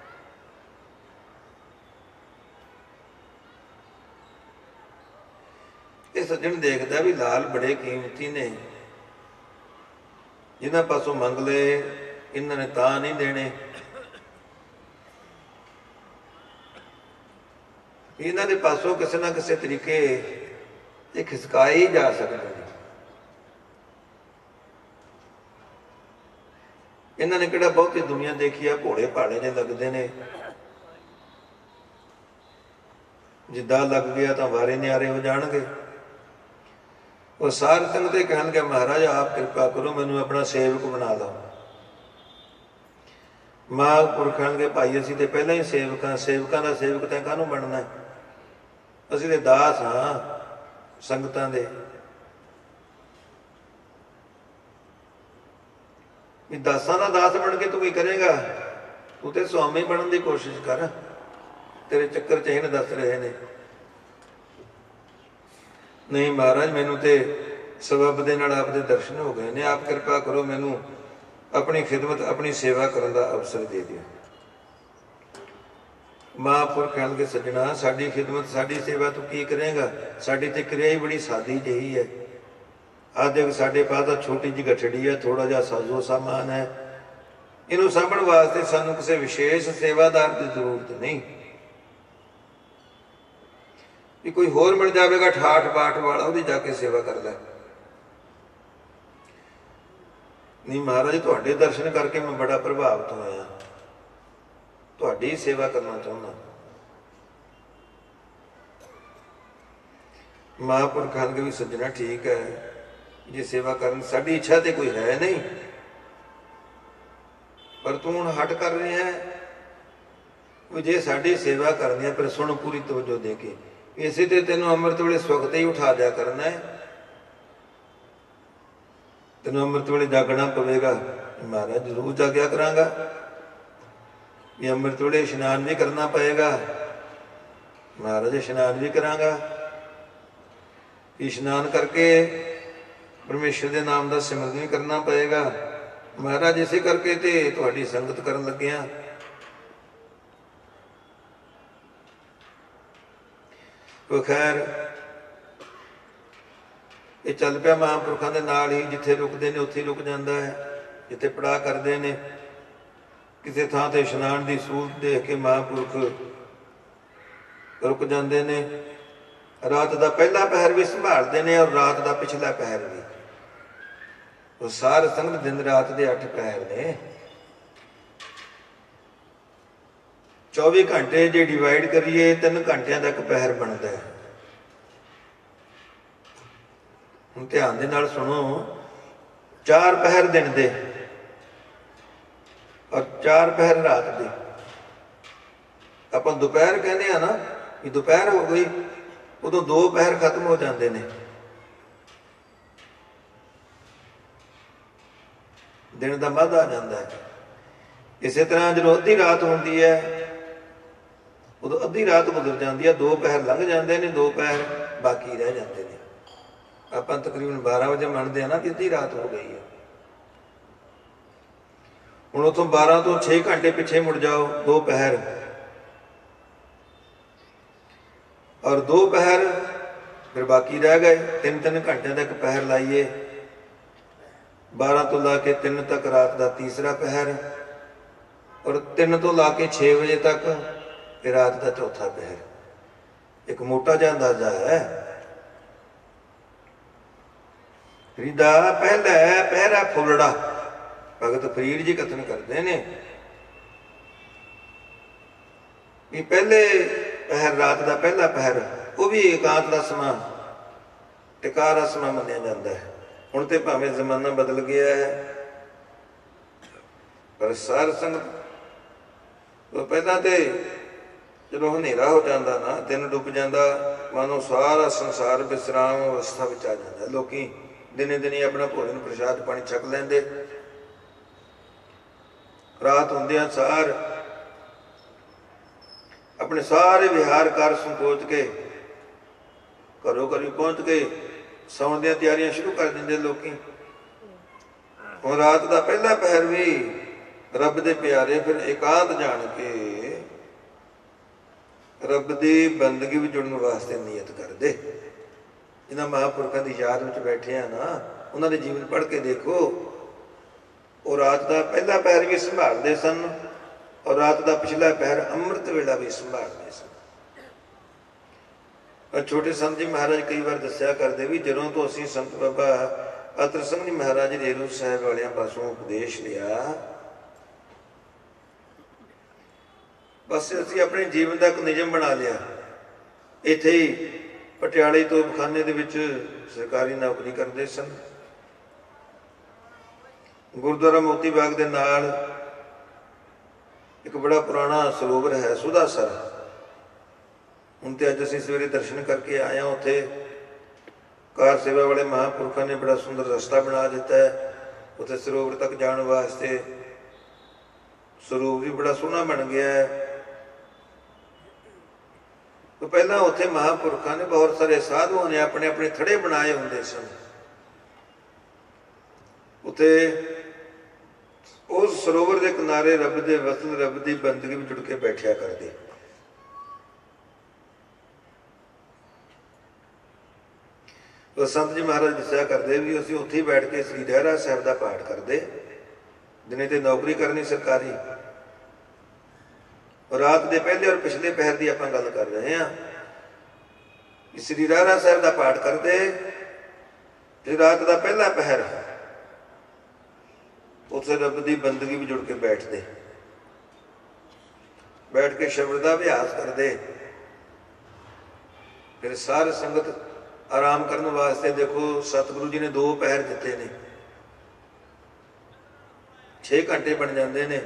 ਇਹ ਸੱਜਣ ਦੇਖਦਾ ਵੀ ਲਾਲ ਬੜੇ ਕੀਮਤੀ ਨੇ, ਜਿਨ੍ਹਾਂ ਪਾਸੋਂ ਮੰਗ ਲਏ ਇਹਨਾਂ ਨੇ ਤਾਂ ਨਹੀਂ ਦੇਣੇ, ਇਹਨਾਂ ਦੇ ਪਾਸੋਂ ਕਿਸੇ ਨਾ ਕਿਸੇ ਤਰੀਕੇ ਇਹ ਖਿਸਕਾਏ ਹੀ ਜਾ ਸਕਦੇ ਨੇ। ਇਹਨਾਂ ਨੇ ਕਿਹੜਾ ਬਹੁਤੀ ਦੁਨੀਆ ਦੇਖੀ ਆ, ਭੋਲੇ ਭਾਲੇ ਨੇ ਲੱਗਦੇ ਨੇ। ਜਿੱਦਾਂ ਲੱਗ ਗਿਆ ਤਾਂ ਵਾਰੇ ਨਿਆਰੇ ਹੋ ਜਾਣਗੇ। ਉਹ ਸਾਧ ਸੰਗਤ ਤੇ ਕਹਿਣਗੇ ਮਹਾਰਾਜ ਆਪ ਕਿਰਪਾ ਕਰੋ, ਮੈਨੂੰ ਆਪਣਾ ਸੇਵਕ ਬਣਾ ਲਓ। ਮਹਾਂਪੁਰਖ ਕਹਿਣਗੇ ਭਾਈ ਅਸੀਂ ਤੇ ਪਹਿਲਾਂ ਹੀ ਸੇਵਕ ਹਾਂ, ਸੇਵਕਾਂ ਦਾ ਸੇਵਕ ਤੈਂ ਕਾਹਨੂੰ ਬਣਨਾ, ਅਸੀਂ ਤੇ ਦਾਸ ਹਾਂ ਸੰਗਤਾਂ ਦੇ। ਵੀ ਦਾਸਾਂ ਦਾ ਦਾਸ ਬਣ ਕੇ ਤੂੰ ਕੀ ਕਰੇਗਾ, ਤੂੰ ਤੇ ਸੁਆਮੀ ਬਣਨ ਦੀ ਕੋਸ਼ਿਸ਼ ਕਰ, ਤੇਰੇ ਚੱਕਰ ਚ ਇਹਨ ਦੱਸ ਰਹੇ ਨੇ। ਨਹੀਂ ਮਹਾਰਾਜ ਮੈਨੂੰ ਤੇ ਸਬਬ ਦੇ ਨਾਲ ਆਪਦੇ ਦਰਸ਼ਨ ਹੋ ਗਏ ਨੇ, ਆਪ ਕਿਰਪਾ ਕਰੋ ਮੈਨੂੰ ਆਪਣੀ ਖਿਦਮਤ ਆਪਣੀ ਸੇਵਾ ਕਰਨ ਦਾ ਅਵਸਰ ਦੇ ਦਿਓ। ਮਹਾਂਪੁਰਖ ਕਹਿਣਗੇ ਸੱਜਣਾ ਸਾਡੀ ਖਿਦਮਤ ਸਾਡੀ ਸੇਵਾ ਤੂੰ ਕੀ ਕਰੇਗਾ, ਸਾਡੀ ਤੇ ਕਿਰਿਆ ਹੀ ਬੜੀ ਸਾਦੀ ਜਿਹੀ ਹੈ। ਆਹ ਦੇਖ ਸਾਡੇ ਪਾਸ ਤਾਂ ਛੋਟੀ ਜਿਹੀ ਗਠੜੀ ਹੈ, ਥੋੜਾ ਜਿਹਾ ਸਾਜ਼ੋ ਸਾਮਾਨ ਹੈ, ਇਹਨੂੰ ਸਾਂਭਣ ਵਾਸਤੇ ਸਾਨੂੰ ਕਿਸੇ ਵਿਸ਼ੇਸ਼ ਸੇਵਾਦਾਰ ਦੀ ਜ਼ਰੂਰਤ ਨਹੀਂ। ਵੀ ਕੋਈ ਹੋਰ ਮਿਲ ਜਾਵੇਗਾ ਠਾਠ ਬਾਠ ਵਾਲਾ, ਉਹਦੀ ਜਾ ਕੇ ਸੇਵਾ ਕਰ ਲੈ। ਨਹੀਂ ਮਹਾਰਾਜ ਤੁਹਾਡੇ ਦਰਸ਼ਨ ਕਰਕੇ ਮੈਂ ਬੜਾ ਪ੍ਰਭਾਵਿਤ ਹੋਇਆ, ਤੁਹਾਡੀ ਸੇਵਾ ਕਰਨਾ ਚਾਹੁੰਦਾ। ਮਹਾਂਪੁਰਖ ਕਹਿਣਗੇ ਵੀ ਸੱਜਣਾ ਠੀਕ ਹੈ, ਜੇ ਸੇਵਾ ਕਰਨ ਸਾਡੀ ਇੱਛਾ ਤੇ ਕੋਈ ਹੈ ਨਹੀਂ, ਪਰ ਤੂੰ ਹੁਣ ਹਟ ਕਰ ਰਿਹਾ ਹੈ ਵੀ ਜੇ ਸਾਡੀ ਸੇਵਾ ਕਰਨੀ ਹੈ, ਪਰ ਸੁਣ ਪੂਰੀ ਤਵੱਜੋ ਦੇ ਕੇ, ਇਸੇ ਤੇ ਤੈਨੂੰ ਅੰਮ੍ਰਿਤ ਵੇਲੇ ਸੁੱਖ ਤੇ ਹੀ ਉਠਾ ਦਿਆ ਕਰਨਾ ਹੈ, ਤੈਨੂੰ ਅੰਮ੍ਰਿਤ ਵੇਲੇ ਜਾਗਣਾ ਪਵੇਗਾ। ਮਹਾਰਾਜ ਜ਼ਰੂਰ ਜਾਗਿਆ ਕਰਾਂਗਾ, ਵੀ ਅੰਮ੍ਰਿਤ ਵੇਲੇ ਇਸ਼ਨਾਨ ਵੀ ਕਰਨਾ ਪਏਗਾ। ਮਹਾਰਾਜ ਇਸ਼ਨਾਨ ਵੀ ਕਰਾਂਗਾ, ਇਸ਼ਨਾਨ ਕਰਕੇ ਪਰਮੇਸ਼ਰ ਦੇ ਨਾਮ ਦਾ ਸਿਮਰਨ ਵੀ ਕਰਨਾ ਪਏਗਾ। ਮਹਾਰਾਜ ਇਸੇ ਕਰਕੇ ਤੇ ਤੁਹਾਡੀ ਸੰਗਤ ਕਰਨ ਲੱਗਿਆ। ਉਹ ਖੈਰ ਇਹ ਚੱਲ ਪਿਆ ਮਹਾਂਪੁਰਖਾਂ ਦੇ ਨਾਲ ਹੀ, ਜਿੱਥੇ ਰੁਕਦੇ ਨੇ ਉੱਥੇ ਰੁਕ ਜਾਂਦਾ ਹੈ, ਜਿੱਥੇ ਪੜਾਅ ਕਰਦੇ ਨੇ। ਕਿਸੇ ਥਾਂ ਤੇ ਇਸ਼ਨਾਨ ਦੀ ਸਹੂਲਤ ਦੇਖ ਕੇ ਮਹਾਂਪੁਰਖ ਰੁਕ ਜਾਂਦੇ ਨੇ। ਰਾਤ ਦਾ ਪਹਿਲਾ ਪਹਿਰ ਵੀ ਸੰਭਾਲਦੇ ਨੇ ਔਰ ਰਾਤ ਦਾ ਪਿਛਲਾ ਪਹਿਰ ਵੀ। ਉਹ ਸਾਰ ਸੰਗਤ ਦਿਨ ਰਾਤ ਦੇ 8 ਪਹਿਰ ਨੇ। 24 ਘੰਟੇ ਜੇ ਡਿਵਾਈਡ ਕਰੀਏ 3 ਘੰਟਿਆਂ ਦਾ ਇੱਕ ਪਹਿਰ ਬਣਦਾ ਹੈ। ਹੁਣ ਧਿਆਨ ਦੇ ਨਾਲ ਸੁਣੋ, 4 ਪਹਿਰ ਦਿਨ ਦੇ ਔਰ 4 ਪਹਿਰ ਰਾਤ ਦੇ। ਆਪਾਂ ਦੁਪਹਿਰ ਕਹਿੰਦੇ ਆ ਨਾ, ਕਿ ਦੁਪਹਿਰ ਹੋ ਗਈ, ਉਦੋਂ 2 ਪਹਿਰ ਖਤਮ ਹੋ ਜਾਂਦੇ ਨੇ। ਦਿਨ ਦਾ ਮੱਧ ਆ ਜਾਂਦਾ ਹੈ। ਇਸੇ ਤਰ੍ਹਾਂ ਜਦੋਂ ਅੱਧੀ ਰਾਤ ਹੁੰਦੀ ਹੈ, ਉਦੋਂ ਅੱਧੀ ਰਾਤ ਗੁਜ਼ਰ ਜਾਂਦੀ ਹੈ, 2 ਪਹਿਰ ਲੰਘ ਜਾਂਦੇ ਨੇ, 2 ਪਹਿਰ ਬਾਕੀ ਰਹਿ ਜਾਂਦੇ ਨੇ। ਆਪਾਂ ਤਕਰੀਬਨ 12 ਵਜੇ ਮੰਨਦੇ ਆ ਨਾ ਕਿ ਅੱਧੀ ਰਾਤ ਹੋ ਗਈ ਹੈ। ਹੁਣ ਉੱਥੋਂ 12 ਤੋਂ 6 ਘੰਟੇ ਪਿੱਛੇ ਮੁੜ ਜਾਓ, 2 ਪਹਿਰ ਔਰ 2 ਪਹਿਰ ਫਿਰ ਬਾਕੀ ਰਹਿ ਗਏ। 3-3 ਘੰਟਿਆਂ ਦਾ ਇੱਕ ਪਹਿਰ ਲਾਈਏ, 12 ਤੋਂ ਲਾ ਕੇ 3 ਤੱਕ ਰਾਤ ਦਾ ਤੀਸਰਾ ਪਹਿਰ, ਔਰ 3 ਤੋਂ ਲਾ ਕੇ 6 ਵਜੇ ਤੱਕ ਇਹ ਰਾਤ ਦਾ ਚੌਥਾ ਪਹਿਰ। ਇੱਕ ਮੋਟਾ ਜਿਹਾ ਅੰਦਾਜ਼ਾ ਹੈ। ਫਰੀਦਾ ਪਹਿਲਾ ਪਹਿਰਾ ਫੁੱਲੜਾ, ਭਗਤ ਫਰੀਦ ਜੀ ਕਥਨ ਕਰਦੇ ਨੇ ਵੀ ਪਹਿਲੇ ਪਹਿਰ ਰਾਤ ਦਾ ਪਹਿਲਾ ਪਹਿਰ ਉਹ ਵੀ ਇਕਾਂਤ ਦਾ ਸਮਾਂ, ਟਿਕਾ ਦਾ ਸਮਾਂ ਮੰਨਿਆ ਜਾਂਦਾ ਹੈ। ਹੁਣ ਤੇ ਭਾਵੇਂ ਜ਼ਮਾਨਾ ਬਦਲ ਗਿਆ ਹੈ, ਪਰ ਸਾਰ ਸੰਗਤ ਪਹਿਲਾਂ ਤੇ ਜਦੋਂ ਹਨੇਰਾ ਹੋ ਜਾਂਦਾ ਨਾ, ਦਿਨ ਡੁੱਬ ਜਾਂਦਾ, ਮਾਨੋ ਸਾਰਾ ਸੰਸਾਰ ਵਿਸਰਾਮ ਅਵਸਥਾ ਵਿੱਚ ਆ ਜਾਂਦਾ। ਲੋਕੀ ਦਿਨੇ ਦਿਨੇ ਆਪਣਾ ਭੋਜਨ ਪ੍ਰਸ਼ਾਦ ਪਾਣੀ ਛਕ ਲੈਂਦੇ। ਰਾਤ ਹੁੰਦਿਆਂ ਸਾਰ ਆਪਣੇ ਸਾਰੇ ਵਿਹਾਰ ਕਰ ਸੰਕੋਚ ਕੇ ਘਰੋਂ ਘਰੀ ਪਹੁੰਚ ਕੇ ਸੌਣ ਦੀਆਂ ਤਿਆਰੀਆਂ ਸ਼ੁਰੂ ਕਰ ਦਿੰਦੇ ਲੋਕੀ। ਹੁਣ ਰਾਤ ਦਾ ਪਹਿਲਾ ਪਹਿਰ ਵੀ ਰੱਬ ਦੇ ਪਿਆਰੇ ਫਿਰ ਇਕਾਂਤ ਜਾਣ ਕੇ ਰੱਬ ਦੀ ਬੰਦਗੀ ਵਿੱਚ ਜੁੜਨ ਵਾਸਤੇ ਨੀਅਤ ਕਰਦੇ। ਜਿਨ੍ਹਾਂ ਮਹਾਂਪੁਰਖਾਂ ਦੀ ਯਾਦ ਵਿੱਚ ਬੈਠੇ ਆ ਨਾ, ਉਹਨਾਂ ਦੇ ਜੀਵਨ ਪੜ੍ਹ ਕੇ ਦੇਖੋ, ਉਹ ਰਾਤ ਦਾ ਪਹਿਲਾ ਪਹਿਰ ਵੀ ਸੰਭਾਲਦੇ ਸਨ ਔਰ ਰਾਤ ਦਾ ਪਿਛਲਾ ਪਹਿਰ ਅੰਮ੍ਰਿਤ ਵੇਲਾ ਵੀ ਸੰਭਾਲਦੇ ਸਨ। ਛੋਟੇ ਸੰਤ ਜੀ ਮਹਾਰਾਜ ਕਈ ਵਾਰ ਦੱਸਿਆ ਕਰਦੇ ਵੀ ਜਦੋਂ ਤੋਂ ਅਸੀਂ ਸੰਤ ਬਾਬਾ ਅਤਰ ਸਿੰਘ ਜੀ ਮਹਾਰਾਜ ਰੇਰੂ ਸਾਹਿਬ ਵਾਲਿਆਂ ਪਾਸੋਂ ਉਪਦੇਸ਼ ਲਿਆ, ਬਸ ਅਸੀਂ ਆਪਣੇ ਜੀਵਨ ਦਾ ਇੱਕ ਨਿਯਮ ਬਣਾ ਲਿਆ। ਇੱਥੇ ਹੀ ਪਟਿਆਲੇ ਤੋਂ ਖਾਨੇ ਦੇ ਵਿੱਚ ਸਰਕਾਰੀ ਨੌਕਰੀ ਕਰਦੇ ਸਨ। ਗੁਰਦੁਆਰਾ ਮੋਤੀ ਬਾਗ ਦੇ ਨਾਲ ਇੱਕ ਬੜਾ ਪੁਰਾਣਾ ਸਰੋਵਰ ਹੈ ਸੁਦਾਸਰ। ਹੁਣ ਤੇ ਅੱਜ ਅਸੀਂ ਸਵੇਰੇ ਦਰਸ਼ਨ ਕਰਕੇ ਆਏ ਹਾਂ। ਉੱਥੇ ਕਾਰ ਸੇਵਾ ਵਾਲੇ ਮਹਾਂਪੁਰਖਾਂ ਨੇ ਬੜਾ ਸੁੰਦਰ ਰਸਤਾ ਬਣਾ ਦਿੱਤਾ ਹੈ। ਉੱਥੇ ਸਰੋਵਰ ਤੱਕ ਜਾਣ ਵਾਸਤੇ ਸਰੋਵਰ ਵੀ ਬੜਾ ਸੋਹਣਾ ਬਣ ਗਿਆ ਹੈ। ਤੋਂ ਪਹਿਲਾਂ ਉੱਥੇ ਮਹਾਂਪੁਰਖਾਂ ਨੇ, ਬਹੁਤ ਸਾਰੇ ਸਾਧੂਆਂ ਨੇ ਆਪਣੇ ਆਪਣੇ ਥੜੇ ਬਣਾਏ ਹੁੰਦੇ ਸਨ। ਉੱਥੇ ਉਸ ਸਰੋਵਰ ਦੇ ਕਿਨਾਰੇ ਰੱਬ ਦੇ ਵਸਨ, ਰੱਬ ਦੀ ਬੰਦਗੀ ਵਿੱਚ ਜੁੜ ਕੇ ਬੈਠਿਆ ਕਰਦੇ। ਉਹ ਸੰਤ ਜੀ ਮਹਾਰਾਜ ਦੱਸਿਆ ਕਰਦੇ ਵੀ ਅਸੀਂ ਉੱਥੇ ਹੀ ਬੈਠ ਕੇ ਸ੍ਰੀ ਰਹਿਰਾਸ ਸਾਹਿਬ ਦਾ ਪਾਠ ਕਰਦੇ। ਦਿਨੇ ਤੇ ਨੌਕਰੀ ਕਰਨੀ ਸਰਕਾਰੀ, ਰਾਤ ਦੇ ਪਹਿਲੇ ਔਰ ਪਿਛਲੇ ਪਹਿਰ ਦੀ ਆਪਾਂ ਗੱਲ ਕਰ ਰਹੇ ਹਾਂ। ਸ੍ਰੀ ਰਹਿਰਾਸ ਸਾਹਿਬ ਦਾ ਪਾਠ ਕਰਦੇ ਤੇ ਰਾਤ ਦਾ ਪਹਿਲਾ ਪਹਿਰ ਉੱਥੇ ਰੱਬ ਦੀ ਬੰਦਗੀ ਵਿੱਚ ਜੁੜ ਕੇ ਬੈਠਦੇ, ਬੈਠ ਕੇ ਸ਼ਬਦ ਦਾ ਅਭਿਆਸ ਕਰਦੇ। ਫਿਰ ਸਾਰੀ ਸੰਗਤ ਆਰਾਮ ਕਰਨ ਵਾਸਤੇ, ਦੇਖੋ ਸਤਿਗੁਰੂ ਜੀ ਨੇ 2 ਪਹਿਰ ਦਿੱਤੇ ਨੇ, 6 ਘੰਟੇ ਬਣ ਜਾਂਦੇ ਨੇ।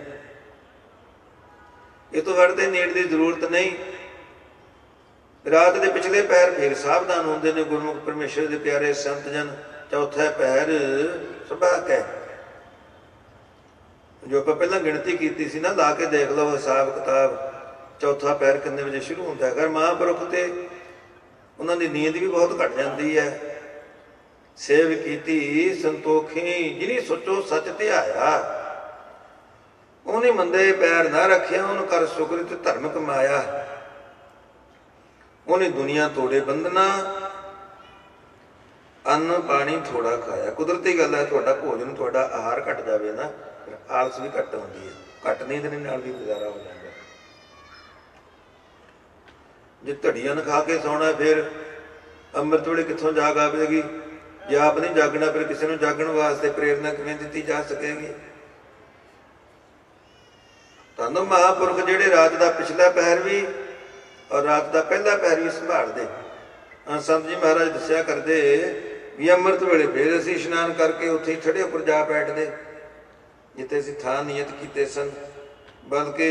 ਇਹ ਤੋਂ ਵੱਧ ਨੇੜ ਦੀ ਜ਼ਰੂਰਤ ਨਹੀਂ। ਰਾਤ ਦੇ ਪਿਛਲੇ ਪਹਿਰ ਫਿਰ ਸਾਵਧਾਨ ਹੁੰਦੇ ਨੇ ਗੁਰਮੁਖ ਪਰਮੇਸ਼ਰ ਦੇ ਪਿਆਰੇ ਸੰਤ ਜਨ। ਚੌਥਾ ਪਹਿਰ ਸੁਭਾਗ ਹੈ, ਜੋ ਆਪਾਂ ਪਹਿਲਾਂ ਗਿਣਤੀ ਕੀਤੀ ਸੀ ਨਾ, ਲਾ ਕੇ ਦੇਖ ਲਓ ਹਿਸਾਬ ਕਿਤਾਬ। ਚੌਥਾ ਪਹਿਰ ਕਿੰਨੇ ਵਜੇ ਸ਼ੁਰੂ ਹੁੰਦਾ ਹੈ? ਅਗਰ ਮਹਾਂਪੁਰਖ ਤੇ ਉਹਨਾਂ ਦੀ ਨੀਂਦ ਵੀ ਬਹੁਤ ਘੱਟ ਜਾਂਦੀ ਹੈ। ਸੇਵ ਕੀਤੀ ਸੰਤੋਖੀ ਜਿਹਨੀ ਸੋਚੋ ਸੱਚ ਧਿਆਇਆ, ਉਹਨੇ ਮੰਦੇ ਪੈਰ ਨਾ ਰੱਖਿਆ, ਉਹਨੂੰ ਕਰ ਸੁਕਰਿਤ ਧਰਮ ਕਮਾਇਆ। ਉਹਨੇ ਦੁਨੀਆ ਤੋੜੇ ਬੰਧਨਾ, ਅੰਨ ਪਾਣੀ ਥੋੜਾ ਖਾਇਆ। ਕੁਦਰਤੀ ਗੱਲ ਹੈ, ਤੁਹਾਡਾ ਭੋਜਨ, ਤੁਹਾਡਾ ਆਹਾਰ ਘੱਟ ਜਾਵੇ ਨਾ, ਆਲਸ ਵੀ ਘੱਟ ਹੁੰਦੀ ਹੈ। ਘੱਟ ਨੀਂਦ ਨਾਲ ਵੀ ਗੁਜ਼ਾਰਾ ਹੋ ਜਾਂਦਾ। ਜੇ ਧੜੀਆਂ ਖਾ ਕੇ ਸੌਣਾ, ਫਿਰ ਅੰਮ੍ਰਿਤ ਵੇਲੇ ਕਿੱਥੋਂ ਜਾਗ ਆਵੇਗੀ? ਜੇ ਆਪ ਨਹੀਂ ਜਾਗਣਾ, ਫਿਰ ਕਿਸੇ ਨੂੰ ਜਾਗਣ ਵਾਸਤੇ ਪ੍ਰੇਰਨਾ ਕਿਵੇਂ ਦਿੱਤੀ ਜਾ ਸਕੇਗੀ? ਤੁਹਾਨੂੰ ਮਹਾਂਪੁਰਖ ਜਿਹੜੇ ਰਾਤ ਦਾ ਪਿਛਲਾ ਪਹਿਰ ਵੀ ਔਰ ਰਾਤ ਦਾ ਪਹਿਲਾ ਪਹਿਰ ਵੀ ਸੰਭਾਲਦੇ। ਸੰਤ ਜੀ ਮਹਾਰਾਜ ਦੱਸਿਆ ਕਰਦੇ ਵੀ ਅੰਮ੍ਰਿਤ ਵੇਲੇ ਫਿਰ ਅਸੀਂ ਇਸ਼ਨਾਨ ਕਰਕੇ ਉੱਥੇ ਥੜੇ ਉੱਪਰ ਜਾ ਬੈਠਦੇ, ਜਿੱਥੇ ਅਸੀਂ ਥਾਂ ਨਿਯਤ ਕੀਤੇ ਸਨ। ਬਲਕਿ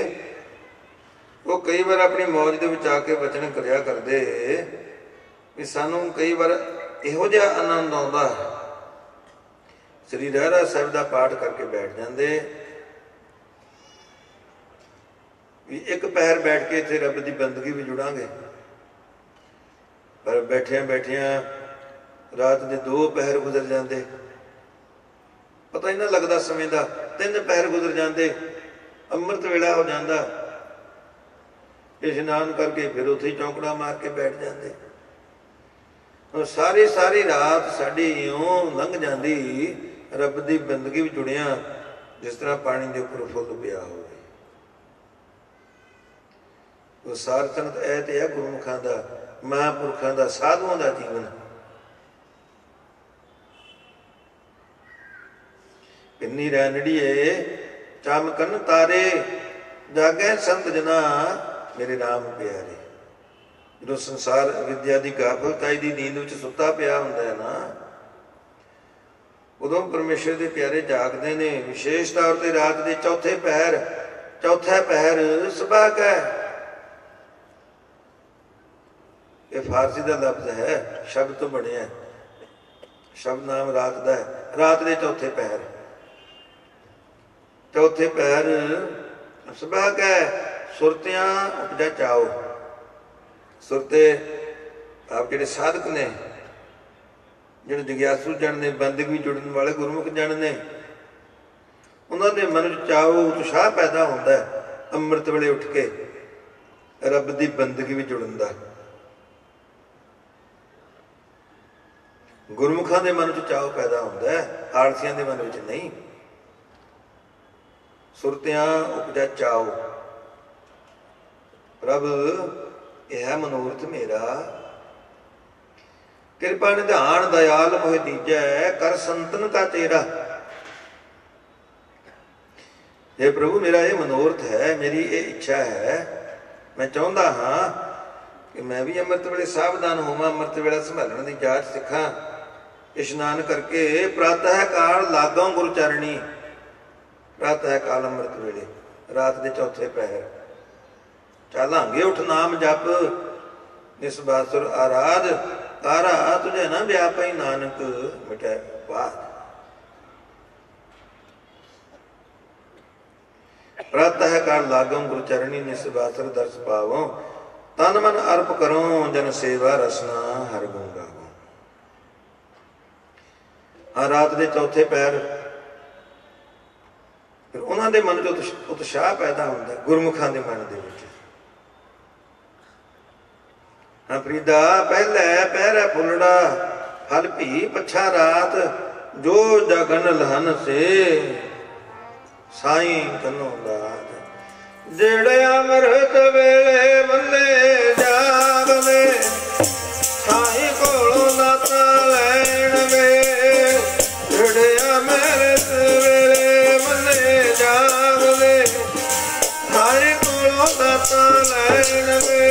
ਉਹ ਕਈ ਵਾਰ ਆਪਣੀ ਮੌਜ ਦੇ ਵਿੱਚ ਆ ਕੇ ਵਚਨ ਕਰਿਆ ਕਰਦੇ ਵੀ ਸਾਨੂੰ ਕਈ ਵਾਰ ਇਹੋ ਜਿਹਾ ਆਨੰਦ ਆਉਂਦਾ, ਸ੍ਰੀ ਰਹਿਰਾਸ ਸਾਹਿਬ ਦਾ ਪਾਠ ਕਰਕੇ ਬੈਠ ਜਾਂਦੇ ਵੀ ਇੱਕ ਪਹਿਰ ਬੈਠ ਕੇ ਇੱਥੇ ਰੱਬ ਦੀ ਬੰਦਗੀ ਵੀ ਜੁੜਾਂਗੇ। ਪਰ ਬੈਠਿਆਂ ਬੈਠਿਆਂ ਰਾਤ ਦੇ 2 ਪਹਿਰ ਗੁਜ਼ਰ ਜਾਂਦੇ, ਪਤਾ ਹੀ ਨਾ ਲੱਗਦਾ ਸਮੇਂ ਦਾ। 3 ਪਹਿਰ ਗੁਜ਼ਰ ਜਾਂਦੇ, ਅੰਮ੍ਰਿਤ ਵੇਲਾ ਹੋ ਜਾਂਦਾ। ਇਸ਼ਨਾਨ ਕਰਕੇ ਫਿਰ ਉੱਥੇ ਹੀ ਚੌਂਕੜਾ ਮਾਰ ਕੇ ਬੈਠ ਜਾਂਦੇ। ਸਾਰੀ ਰਾਤ ਸਾਡੀ ਇਉਂ ਲੰਘ ਜਾਂਦੀ ਰੱਬ ਦੀ ਬੰਦਗੀ ਵਿੱਚ ਜੁੜਿਆ, ਜਿਸ ਤਰ੍ਹਾਂ ਪਾਣੀ ਦੇ ਉੱਪਰ ਫੁੱਲ ਪਿਆ ਹੋਵੇ। ਉਹ ਸਾਰ ਸੰਗਤ ਇਹ ਤੇ ਹੈ ਗੁਰਮੁਖਾਂ ਦਾ, ਮਹਾਂਪੁਰਖਾਂ ਦਾ, ਸਾਧੂਆਂ ਦਾ ਜੀਵਨ। ਕਿੰਨੀ ਰੈਣੜੀਏ ਚਮਕਨ ਤਾਰੇ, ਜਾਗੈ ਸੰਤ ਜਨਾ ਮੇਰੇ ਰਾਮ ਪਿਆਰੇ। ਜਦੋਂ ਸੰਸਾਰ ਵਿਦਿਆ ਦੀ ਗਾਫਲਤਾਈ ਦੀ ਨੀਂਦ ਵਿੱਚ ਸੁੱਤਾ ਪਿਆ ਹੁੰਦਾ ਹੈ ਨਾ, ਉਦੋਂ ਪਰਮੇਸ਼ਰ ਦੇ ਪਿਆਰੇ ਜਾਗਦੇ ਨੇ। ਵਿਸ਼ੇਸ਼ ਤੌਰ ਤੇ ਰਾਤ ਦੇ ਚੌਥਾ ਪਹਿਰ ਸੁਭਾਗ ਹੈ। ਇਹ ਫਾਰਸੀ ਦਾ ਲਫ਼ਜ਼ ਹੈ, ਸ਼ਬਦ ਤੋਂ ਬਣਿਆ। ਸ਼ਬਦ ਨਾਮ ਰਾਤ ਦਾ ਹੈ। ਰਾਤ ਦੇ ਚੌਥੇ ਪਹਿਰ ਸੁਭਾਗ ਹੈ। ਸੁਰਤਿਆਂ ਉਪਜਾ ਚਾਓ। ਸੁਰਤੇ ਆਪ ਜਿਹੜੇ ਸਾਧਕ ਨੇ, ਜਿਹੜੇ ਜਗਿਆਸੂ ਜਨ ਨੇ, ਬੰਦਗੀ ਜੁੜਨ ਵਾਲੇ ਗੁਰਮੁਖ ਜਨ ਨੇ, ਉਹਨਾਂ ਦੇ ਮਨ ਵਿੱਚ ਚਾਓ, ਉਤਸ਼ਾਹ ਪੈਦਾ ਹੁੰਦਾ ਹੈ ਅੰਮ੍ਰਿਤ ਵੇਲੇ ਉੱਠ ਕੇ ਰੱਬ ਦੀ ਬੰਦਗੀ ਵਿੱਚ ਜੁੜਨ ਦਾ। ਗੁਰਮੁਖਾਂ ਦੇ ਮਨ ਵਿੱਚ ਚਾਓ ਪੈਦਾ ਹੁੰਦਾ ਹੈ, ਆਲਸੀਆਂ ਦੇ ਮਨ ਵਿੱਚ ਨਹੀਂ। ਸੁਰਤਿਆਂ ਉਪਜਾ ਚਾਓ। ਪ੍ਰਭ ਇਹ ਹੈ ਮਨੋਰਥ ਮੇਰਾ, ਕਿਰਪਾ ਨਿਧਾਨ ਦਇਆਲ ਮੋਹਿ ਦੀਜੈ, ਕਰ ਸੰਤਨ ਕਾ ਤੇਰਾ। हे प्रभु, मेरा ये मनोरथ है, मेरी ये इच्छा है। मैं चाहता हाँ कि मैं भी अमृत वेले सावधान होवां, अमृत वेला संभालण दी जाच सिखां। इशनान करके प्रातः काल लागों गुरु चरणी, प्रातः काल अमृत वेले ਰਾਤ ਦੇ ਚੌਥੇ ਪਹਿਰ। ਚਾਲਾਂਗੇ ਉਠ ਨਾਮ ਜਪ ਨਿਸ ਬਾਸੁਰ ਆਰਾਧ, ਤਾਰਾ ਤੁਝੇ ਨਾ ਵਿਆਪਈ ਨਾਨਕ ਮਿਟੈ ਬਾਦ। ਪ੍ਰਾਤः ਕਰ ਲਾਗਮ ਗੁਰ ਚਰਣੀ ਨਿਸ ਬਾਸੁਰ ਦਰਸ ਪਾਵੋ, ਤਨ ਮਨ ਅਰਪ ਕਰੋ ਜਨ ਸੇਵਾ ਰਸਨਾ ਹਰ ਗੁਣ ਗਾਵੋ। ਆ ਰਾਤ ਦੇ ਚੌਥੇ ਪਹਿਰ ਫਿਰ ਉਹਨਾਂ ਦੇ ਮਨ 'ਚ ਉਤਸ਼ਾਹ ਪੈਦਾ ਹੁੰਦਾ, ਗੁਰਮੁਖਾਂ ਦੇ ਮਨ ਦੇ ਵਿੱਚ। ਹਾਂ ਫਰੀਦਾ ਪਹਿਲੇ ਪਹਿਰੇ ਫੁੱਲੜਾ, ਫਲ ਭੀ ਪੱਛਾ ਰਾਤ, ਜੋ ਜਗਨ ਲਹਨ ਸੇ ਸਾਈਂ ਕਨੋ ਦਾਤ। ਜਿਹੜੇ ਅੰਮ੍ਰਿਤ ਵੇਲੇ ਬੱਲੇ ਜਾਗਲੇ, ਸਾਈਂ ਕੋਲੋਂ ਦਾਤਾ ਲੈਣ ਵੇ। ਜਿਹੜੇ ਅੰਮ੍ਰਿਤ ਵੇਲੇ ਬੱਲੇ ਜਾਗਲੇ, ਸਾਈਂ ਕੋਲੋਂ ਦਾਤਾ ਲੈਣ ਵੇ।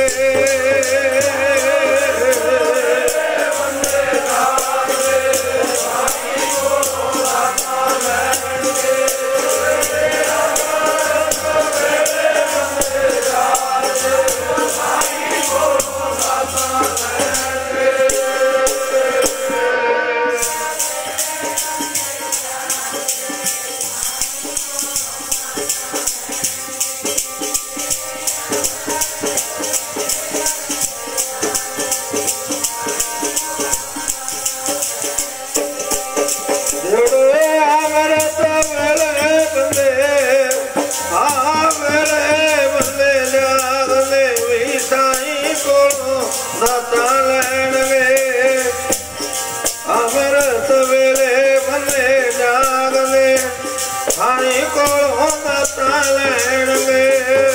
ਦਾਤਾ ਲੈਣ ਵੇ। ਅੰਮ੍ਰਿਤ ਵੇਲੇ ਬੰਨੇ ਜਾਗਲੇ, ਸਾਈਂ ਕੋਲੋਂ ਦਾਤਾ ਲੈਣ ਵੇ।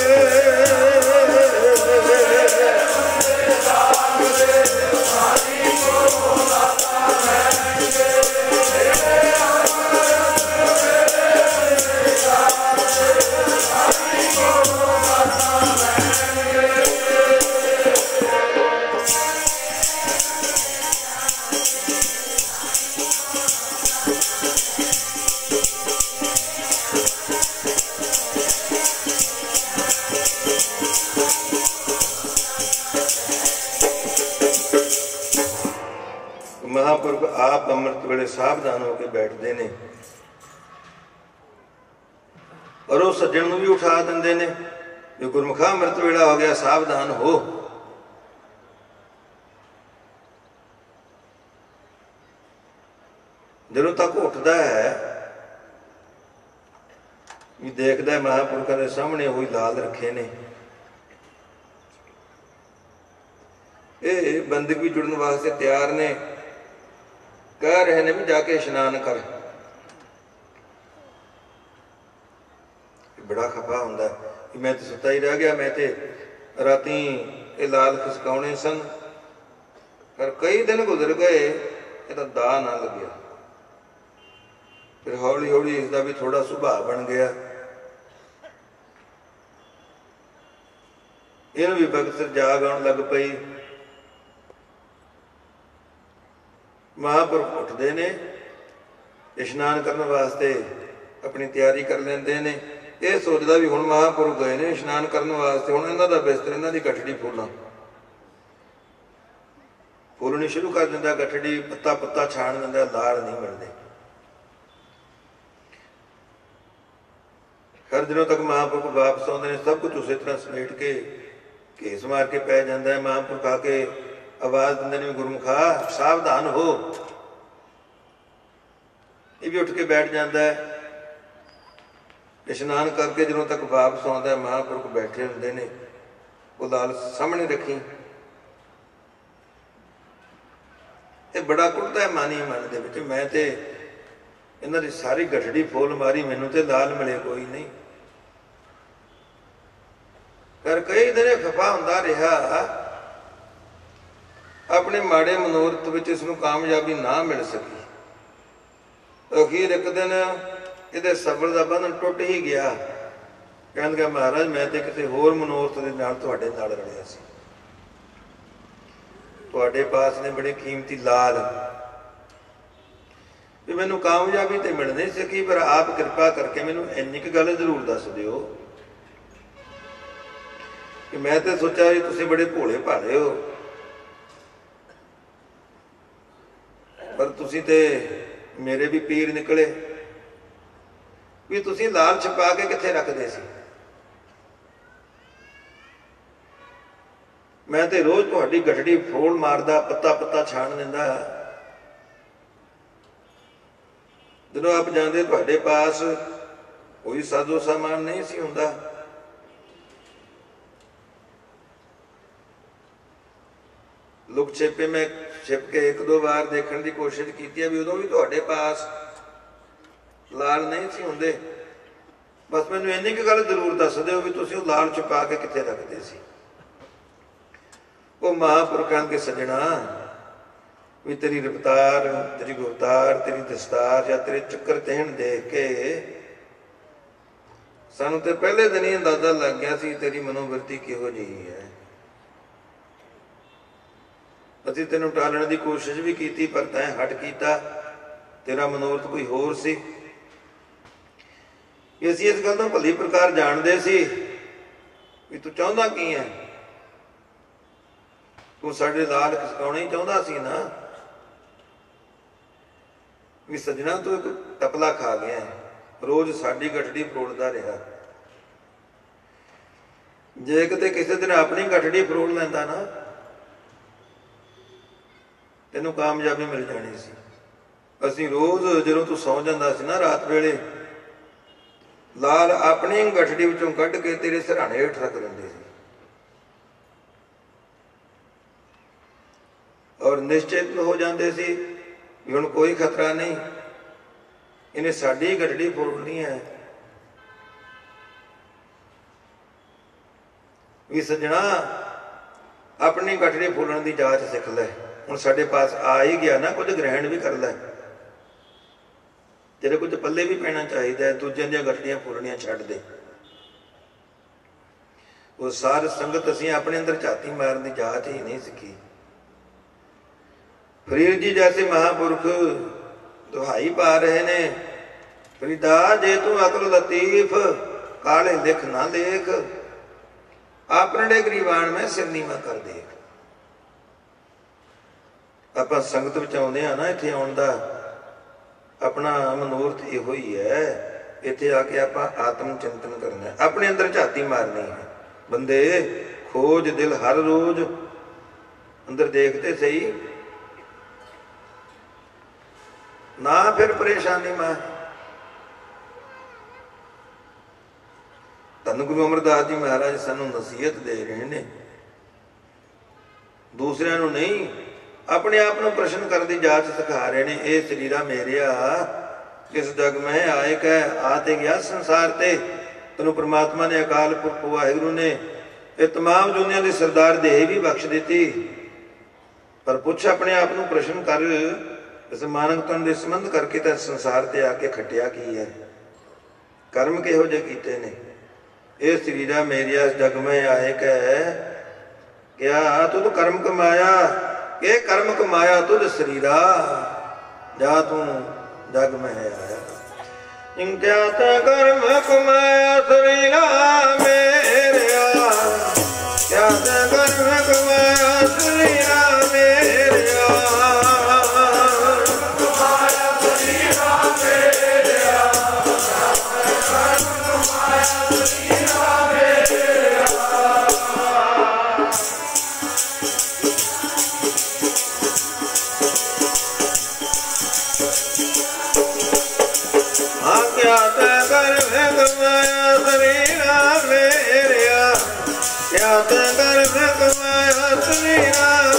ਮਹਾਂਪੁਰਖ ਆਪ ਅੰਮ੍ਰਿਤ ਵੇਲੇ ਸਾਵਧਾਨ ਹੋ ਕੇ ਬੈਠਦੇ ਨੇ, ਔਰ ਉਹ ਸੱਜਣ ਨੂੰ ਵੀ ਉਠਾ ਦਿੰਦੇ ਨੇ ਵੀ ਗੁਰਮੁਖਾ ਅੰਮ੍ਰਿਤ ਵੇਲਾ ਹੋ ਗਿਆ, ਸਾਵਧਾਨ ਹੋ। ਜਦੋਂ ਤੱਕ ਉੱਠਦਾ ਹੈ ਵੀ ਦੇਖਦਾ ਮਹਾਂਪੁਰਖਾਂ ਦੇ ਸਾਹਮਣੇ ਉਹੀ ਲਾਲ ਰੱਖੇ ਨੇ, ਇਹ ਬੰਦਗੀ ਜੁੜਨ ਵਾਸਤੇ ਤਿਆਰ ਨੇ, ਕਹਿ ਰਹੇ ਨੇ ਵੀ ਜਾ ਕੇ ਇਸ਼ਨਾਨ ਕਰ। ਬੜਾ ਖਪਾ ਹੁੰਦਾ ਕਿ ਮੈਂ ਤੇ ਸੁੱਤਾ ਹੀ ਰਹਿ ਗਿਆ, ਮੈਂ ਤੇ ਰਾਤੀ ਇਹ ਲਾਲ ਖਿਸਕਾਉਣੇ ਸਨ, ਪਰ ਕਈ ਦਿਨ ਗੁਜ਼ਰ ਗਏ, ਇਹਦਾ ਦਾ ਨਾ ਲੱਗਿਆ। ਫਿਰ ਹੌਲੀ ਹੌਲੀ ਇਸਦਾ ਵੀ ਥੋੜਾ ਸੁਭਾਅ ਬਣ ਗਿਆ, ਇਹਨੂੰ ਵੀ ਬਖਤ ਜਾਗ ਆਉਣ ਲੱਗ ਪਈ। ਮਹਾਂਪੁਰਖ ਉੱਠਦੇ ਨੇ, ਇਸ਼ਨਾਨ ਕਰਨ ਵਾਸਤੇ ਆਪਣੀ ਤਿਆਰੀ ਕਰ ਲੈਂਦੇ ਨੇ। ਇਹ ਸੋਚਦਾ ਵੀ ਹੁਣ ਮਹਾਂਪੁਰਖ ਗਏ ਨੇ ਇਸ਼ਨਾਨ ਕਰਨ ਵਾਸਤੇ, ਹੁਣ ਇਹਨਾਂ ਦਾ ਬਿਸਤਰ, ਇਹਨਾਂ ਦੀ ਗਠੜੀ ਫੁੱਲਣੀ ਸ਼ੁਰੂ ਕਰ ਦਿੰਦਾ। ਗਠੜੀ ਪੱਤਾ ਪੱਤਾ ਛਾਣ ਦਿੰਦਾ, ਲਾਲ ਨਹੀਂ ਮਿਲਦੇ। ਹਰ ਦਿਨੋਂ ਤੱਕ ਮਹਾਂਪੁਰਖ ਵਾਪਸ ਆਉਂਦੇ ਨੇ, ਸਭ ਕੁਝ ਉਸੇ ਤਰ੍ਹਾਂ ਸਮੇਟ ਕੇ ਘੇਸ ਮਾਰ ਕੇ ਪੈ ਜਾਂਦਾ ਹੈ। ਮਹਾਂਪੁਰਖ ਆ ਕੇ ਆਵਾਜ਼ ਦਿੰਦੇ ਨੇ, ਗੁਰਮੁਖਾ ਸਾਵਧਾਨ ਹੋ। ਇਹ ਵੀ ਉੱਠ ਕੇ ਬੈਠ ਜਾਂਦਾ ਹੈ। ਇਸ਼ਨਾਨ ਕਰਕੇ ਜਦੋਂ ਤੱਕ ਵਾਪਸ ਆਉਂਦਾ, ਮਹਾਂਪੁਰਖ ਬੈਠੇ ਹੁੰਦੇ ਨੇ, ਉਹ ਲਾਲ ਸਾਹਮਣੇ ਰੱਖੀ। ਇਹ ਬੜਾ ਕੁੱਟਦਾ ਹੈ ਮਨ ਦੇ ਵਿੱਚ, ਮੈਂ ਤੇ ਇਹਨਾਂ ਦੀ ਸਾਰੀ ਗਠੜੀ ਫੋਲ ਮਾਰੀ, ਮੈਨੂੰ ਤੇ ਲਾਲ ਮਿਲੇ ਕੋਈ ਨਹੀਂ। ਪਰ ਕਈ ਦਿਨ ਖਫਾ ਹੁੰਦਾ ਰਿਹਾ, ਆਪਣੇ ਮਾੜੇ ਮਨੋਰਥ ਵਿੱਚ ਇਸ ਨੂੰ ਕਾਮਯਾਬੀ ਨਾ ਮਿਲ ਸਕੀ। ਅਖੀਰ ਇੱਕ ਦਿਨ ਇਹਦੇ ਸਬਰ ਦਾ ਬੰਧਨ ਟੁੱਟ ਹੀ ਗਿਆ। ਕਹਿੰਦਾ ਮਹਾਰਾਜ ਮੈਂ ਤੇ ਕਿਸੇ ਹੋਰ ਮਨੋਰਥ ਦੇ ਨਾਲ ਤੁਹਾਡੇ ਨਾਲ ਰਲਿਆ ਸੀ, ਤੁਹਾਡੇ ਪਾਸ ਨੇ ਬੜੇ ਕੀਮਤੀ ਲਾਲ, ਵੀ ਮੈਨੂੰ ਕਾਮਯਾਬੀ ਤੇ ਮਿਲ ਨਹੀਂ ਸਕੀ, ਪਰ ਆਪ ਕਿਰਪਾ ਕਰਕੇ ਮੈਨੂੰ ਇੰਨੀ ਕੁ ਗੱਲ ਜ਼ਰੂਰ ਦੱਸ ਦਿਓ कि मैं तो सोचा भी तुसीं बड़े भोले भाले हो, पर तुसीं ते मेरे भी पीर निकले भी तुसीं लाल छुपा के कित्थे रखदे सी। मैं तो रोज तुहाडी गठड़ी फरोल मारदा, पत्ता पत्ता छाण दिंदा। जदों आप जांदे तुहाडे पास कोई साजो सामान नहीं सी हुंदा। लुक छिपे में छिप के एक दो बार देखने की कोशिश की भी, उदों भी तुहाडे पास लाल नहीं सी हुंदे। बस मैनूं इन्नी क गल जरूर दस दिओ भी तुसीं लाल छुपा के कित्थे रखदे सी। वो महापुरखां के सजना भी तेरी रफ्तार, तेरी गुरतार, तेरी दस्तार या तेरे चक्कर तहन देख के सानू तो पहले दिन ही अंदाजा लग गया सी तेरी मनोवृत्ति किहो जी है। असीं तैनूं टालण की कोशिश भी की, पर तैं हट कीता। तेरा मनोरथ कोई होर सी। असीं इस गल नूं भली प्रकार जाणदे सी भी तूं चाहुंदा की है। तू साडे लाल खिसकाउणे ही चाहुंदा सी ना। भी सजना तू एक टपला खा गया है, रोज साडी गठड़ी फरोड़दा रहा। जे किते किसी दिन अपनी गठड़ी फरोड़ लैंदा ना, तैनूं कामयाबी मिल जानी सी। असीं रोज जदों तू सौ जांदा सी ना रात वेले, लाल अपनी गठड़ी विचों कढ के तेरे सिरहाणे हेठ रख दिंदे सी और निश्चित हो जाते सी भी हुण कोई खतरा नहीं, इन्हें साडी गठड़ी फोड़नी है। भी सजना अपनी गठड़ी फोड़न की जांच सिख लै। हुण साडे पास आ ही गया ना, कुछ ग्रहण भी कर लै। तेरे कुछ पल्ले भी पैना चाहिए, दूजियां दी गठड़ियां फोड़नियां छड्ड दे। वो सार संगत असीं अपने अंदर झाती मारन की जांच ही नहीं सीखी। फरीद जी जैसे महापुरख दुहाई पा रहे ने, फरीदा जे तू अकल लतीफ काले लिख ना लेख, अपने गरीबान में सिर नीवा कर देख। आपां संगत विच आउंदे आ ना, इत्थे आउण दा अपना मनोरथ इहो ही है। इत्थे आके आपां आत्म चिंतन करना, अपने अंदर झाती मारनी है। बंदे खोज दिल हर रोज अंदर देखते सही ना, फिर परेशानी में। धन गुरु अमरदास जी महाराज सानू नसीहत दे रहे ने, दूसरियां नू नहीं, अपने आप नू प्रश्न करने की जांच सिखा रहे ने। ए शरीरा मेरिया किस जग में आए कह आते गया संसार ते, तेनू परमात्मा ने अकाल पुरख वाहिगुरू ने ये तमाम दुनिया की सरदार देह भी बख्श दी। पर पुछ अपने आप नू प्रश्न कर, इस मानव तन के संबंध करके तो संसार ते आके खटिया की है, कर्म किहो जे कीते ने। ये शरीरा मेरिया जग में आए कह क्या तुझ कर्म कमाया, के कर्म कमाया तुझ शरीरा, जा तू जग में है आया। क्या कर्म कमाया शरीरा मेरिया, क्या कर्म कमाया शरीरा मेरिया, क्या कर कमाया शरीरा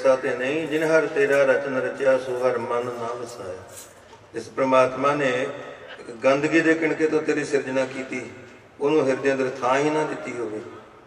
देवता ते नहीं, जिन हर तेरा रचन रचिया सो हर मन ना वसाया। जिस परमात्मा ने गंदगी दे किणके तो तेरी सिरजना की, उन्होंने हिरदे अंदर थां ही ना दी होवे।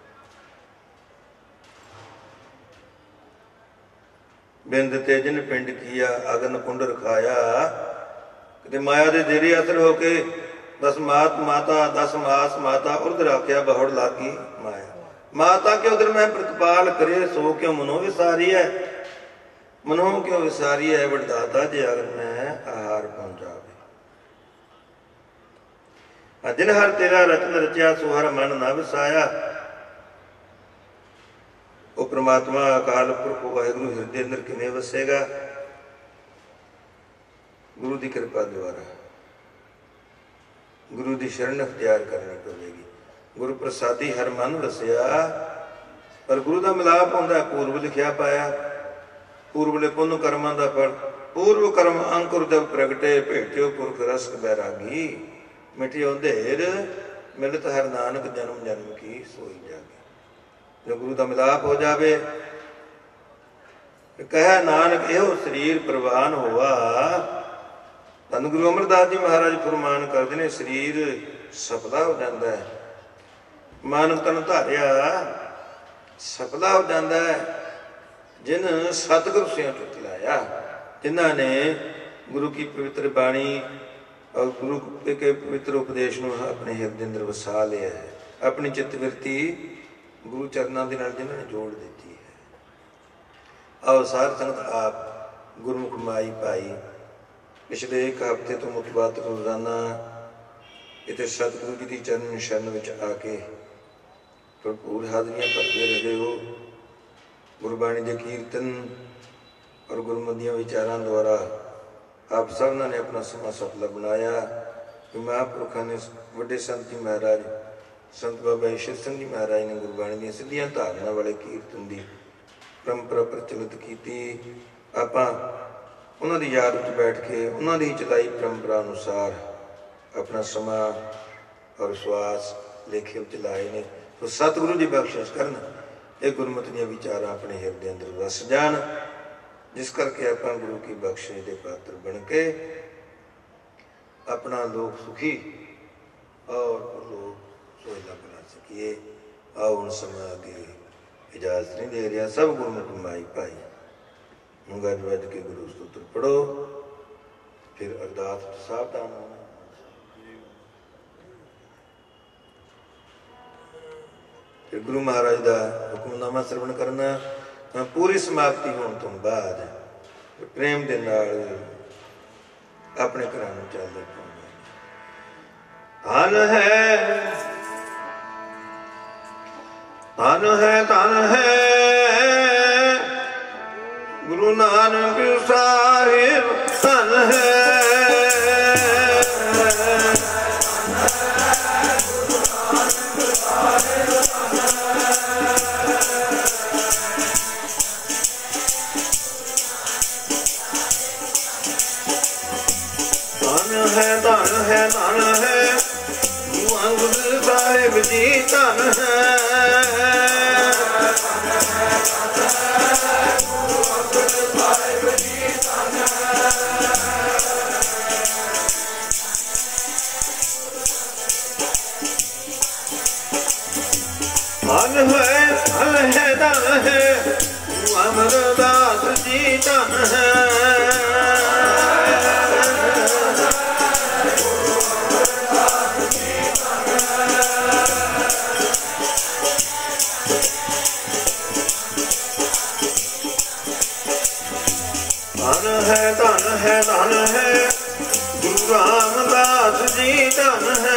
बिंद ते जिन पिंड किया अगन कुंड रखाया। कि माया दे देरे असर होके 10 मात माता 10 मास माता उर्द राख्या बहुड़ लागी माया। माता के उधर मैं प्रतिपाल करे सो क्यों मनो विसारी है। मनो क्यों विसारी है वरदाता जे अगर मैं आहार पहुंचावे। जिन हर तेरा रचन रचिया सो हर मन ना विसाया। वो परमात्मा अकाल पुरख वाहिगुरु हिरदे अंदर किवें वसेगा? गुरु की कृपा द्वारा, गुरु की शरण अख्तियार करनी पवेगी। गुरु प्रसादी हर मन वसिया। पर गुरु का मिलाप होंदा पूर्व लिखिया पाया। पूर्वले पुण्य कर्मां दा फल। पूर्व कर्म अंकुर जब प्रगटे भेटियो पुरख रस बैरागी। मिटियो अंधेर मिलत हर नानक जन्म जन्म की सोई जागी। जो गुरु का मिलाप हो जावे, कह नानक एहो शरीर प्रवान होवा। धन गुरु अमरदास जी महाराज फरमान करते हैं, शरीर सफला हो जाता है, मन तन धारिया सफला हो जाता है। जिन सतगुरु से टुट लाया, जिन्हों ने गुरु की पवित्र बाणी और गुरु के पवित्र उपदेश को अपने हृदय अंदर वसा लिया है। अपनी चित्तवृत्ति गुरु चरणों के नाल जिन्होंने जोड़ दी है। आओ सार संगत आप गुरुमुख माई भाई पिछले एक हफ्ते तो मुतबात रोजाना इतने सतगुरु जी की चरण शरण में आके भरपूर हाजरियां करते रहे हो। गुरबाणी के कीर्तन और गुरमतियों विचारों द्वारा आप सब ने अपना समा सफला बनाया। महापुरखों ने वड्डे संत जी महाराज संत बाबा ईश्वर सिंह जी महाराज ने गुरबाणी दी सीधियां धारना वाले कीर्तन की परंपरा प्रचलित की। आपां उन्हों की याद में बैठ के उन्हों की चलाई परंपरा अनुसार अपना समा और विश्वास लेखे चलाए ने। तो सतगुरु जी बख्शिश करन ये गुरमत दी विचार अपने हृदय अंदर वस जान, जिस करके आप गुरु की बख्शिश के पात्र बन के अपना लोक सुखी और लोक सोहला बना सकिए। आओ उन समय आगे इजाजत नहीं दे रहा। सब गुरमुख माई भाई गज वज के गुरु स्तुत्र पढ़ो, फिर अरदास सावधान होना। फिर गुरु महाराज का हुक्मनामा श्रवण करना। पूरी समाप्ति होने तो बाद प्रेम के नाल अपने घरां नूं चलदे पाउंदे। धन है धन है धन है गुरु नानक साहिब धन है। धन है गुरु अंगद साहिब जी धन है। धन है गुरु अमरदास जी धन है। धन है गुरु रामदास जी धन है।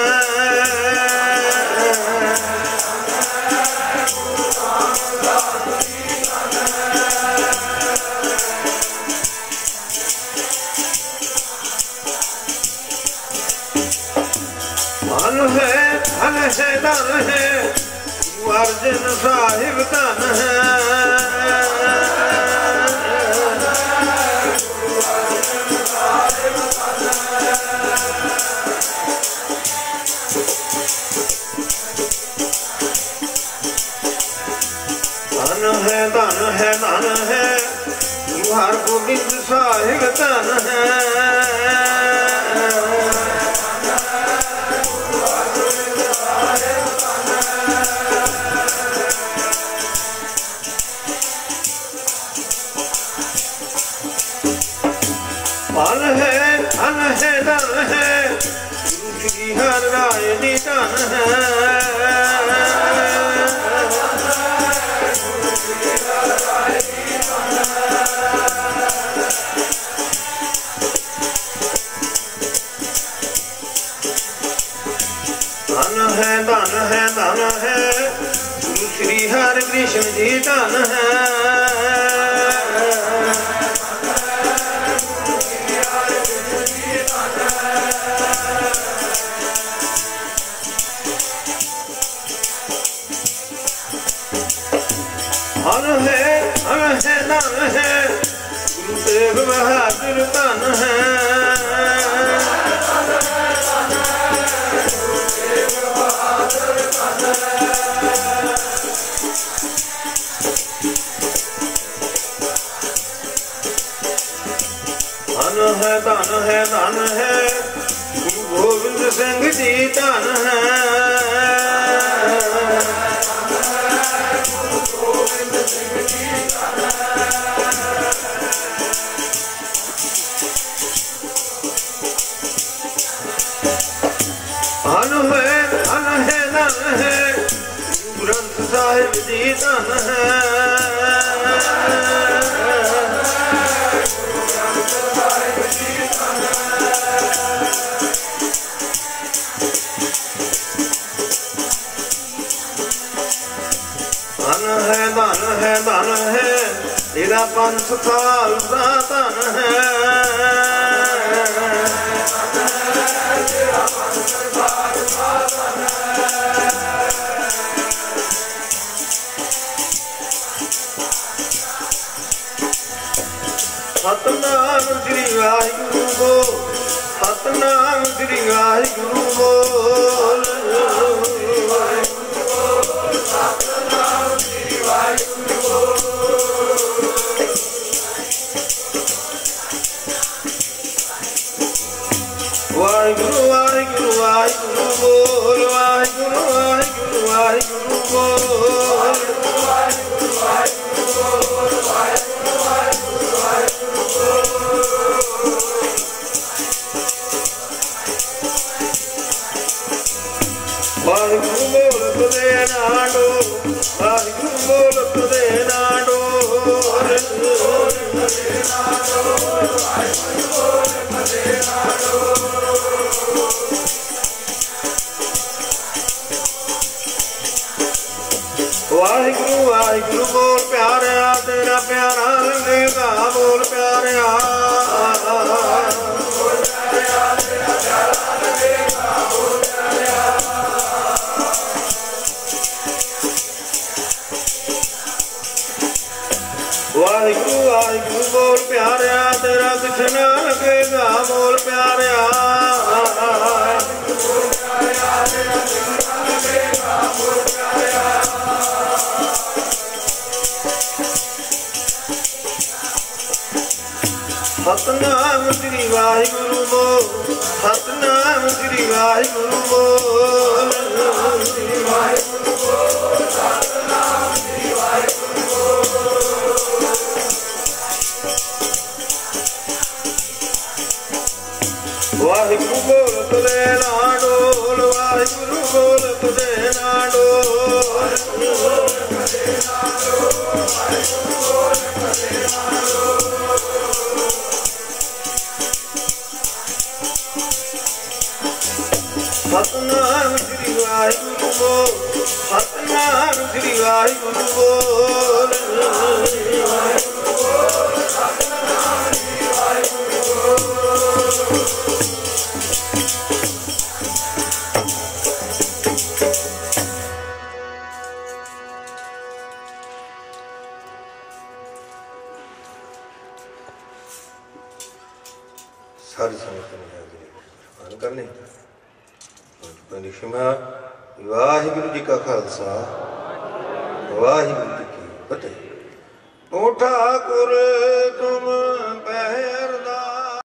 धन है गुरु अर्जन साहिब धन है। धन है ਗੋਬਿੰਦ ਸਾਹਿਬ ਧਨ ਹੈ धन है धन है धन है गुरु श्री हर राय जी धन है धन है धन है गुरु श्री हर कृष्ण जी धन है धन है धन है गुरु तेग बहादुर धन है धन है धन है गुरु गोविंद सिंह जी धन है धन है ग्रंथ साहिब जी धन है धन है तेरा पंथ खालसा धन है सतनाम श्री वाहिगुरु बोल सतनाम श्री वाहिगुरु बोल वाहिगुरु वाहिगुरु वाहिगुरु बोल वाहिगुरु वाहिगुरु वाहिगुरु बोल वाहिगुरु बोल तुझे नाडो वाहिगुरु बोल तुझे नाडो वाहिगुरु वाहिगुरु बोल प्यारा तेरा प्यारा लगेगा बोल प्यारा वाहिगुरु वाहिगुरु बोल प्यारा तेरा कुछ न लगेगा बोल प्यारा सतनाम श्री वाहिगुरु बोल सतनाम श्री वाहिगुरु बोल वाहिगुरु बोल तुझे नाडोल वाहिगुरु बोल तुझे नाडोल सतनाम श्री वाहिगुरु बोल सतनाम श्री वाहिगुरु बोल सारी संगत करने वाहिगुरु जी का खालसा वाहिगुरु जी की फतेह। ओ ठाकुर तुम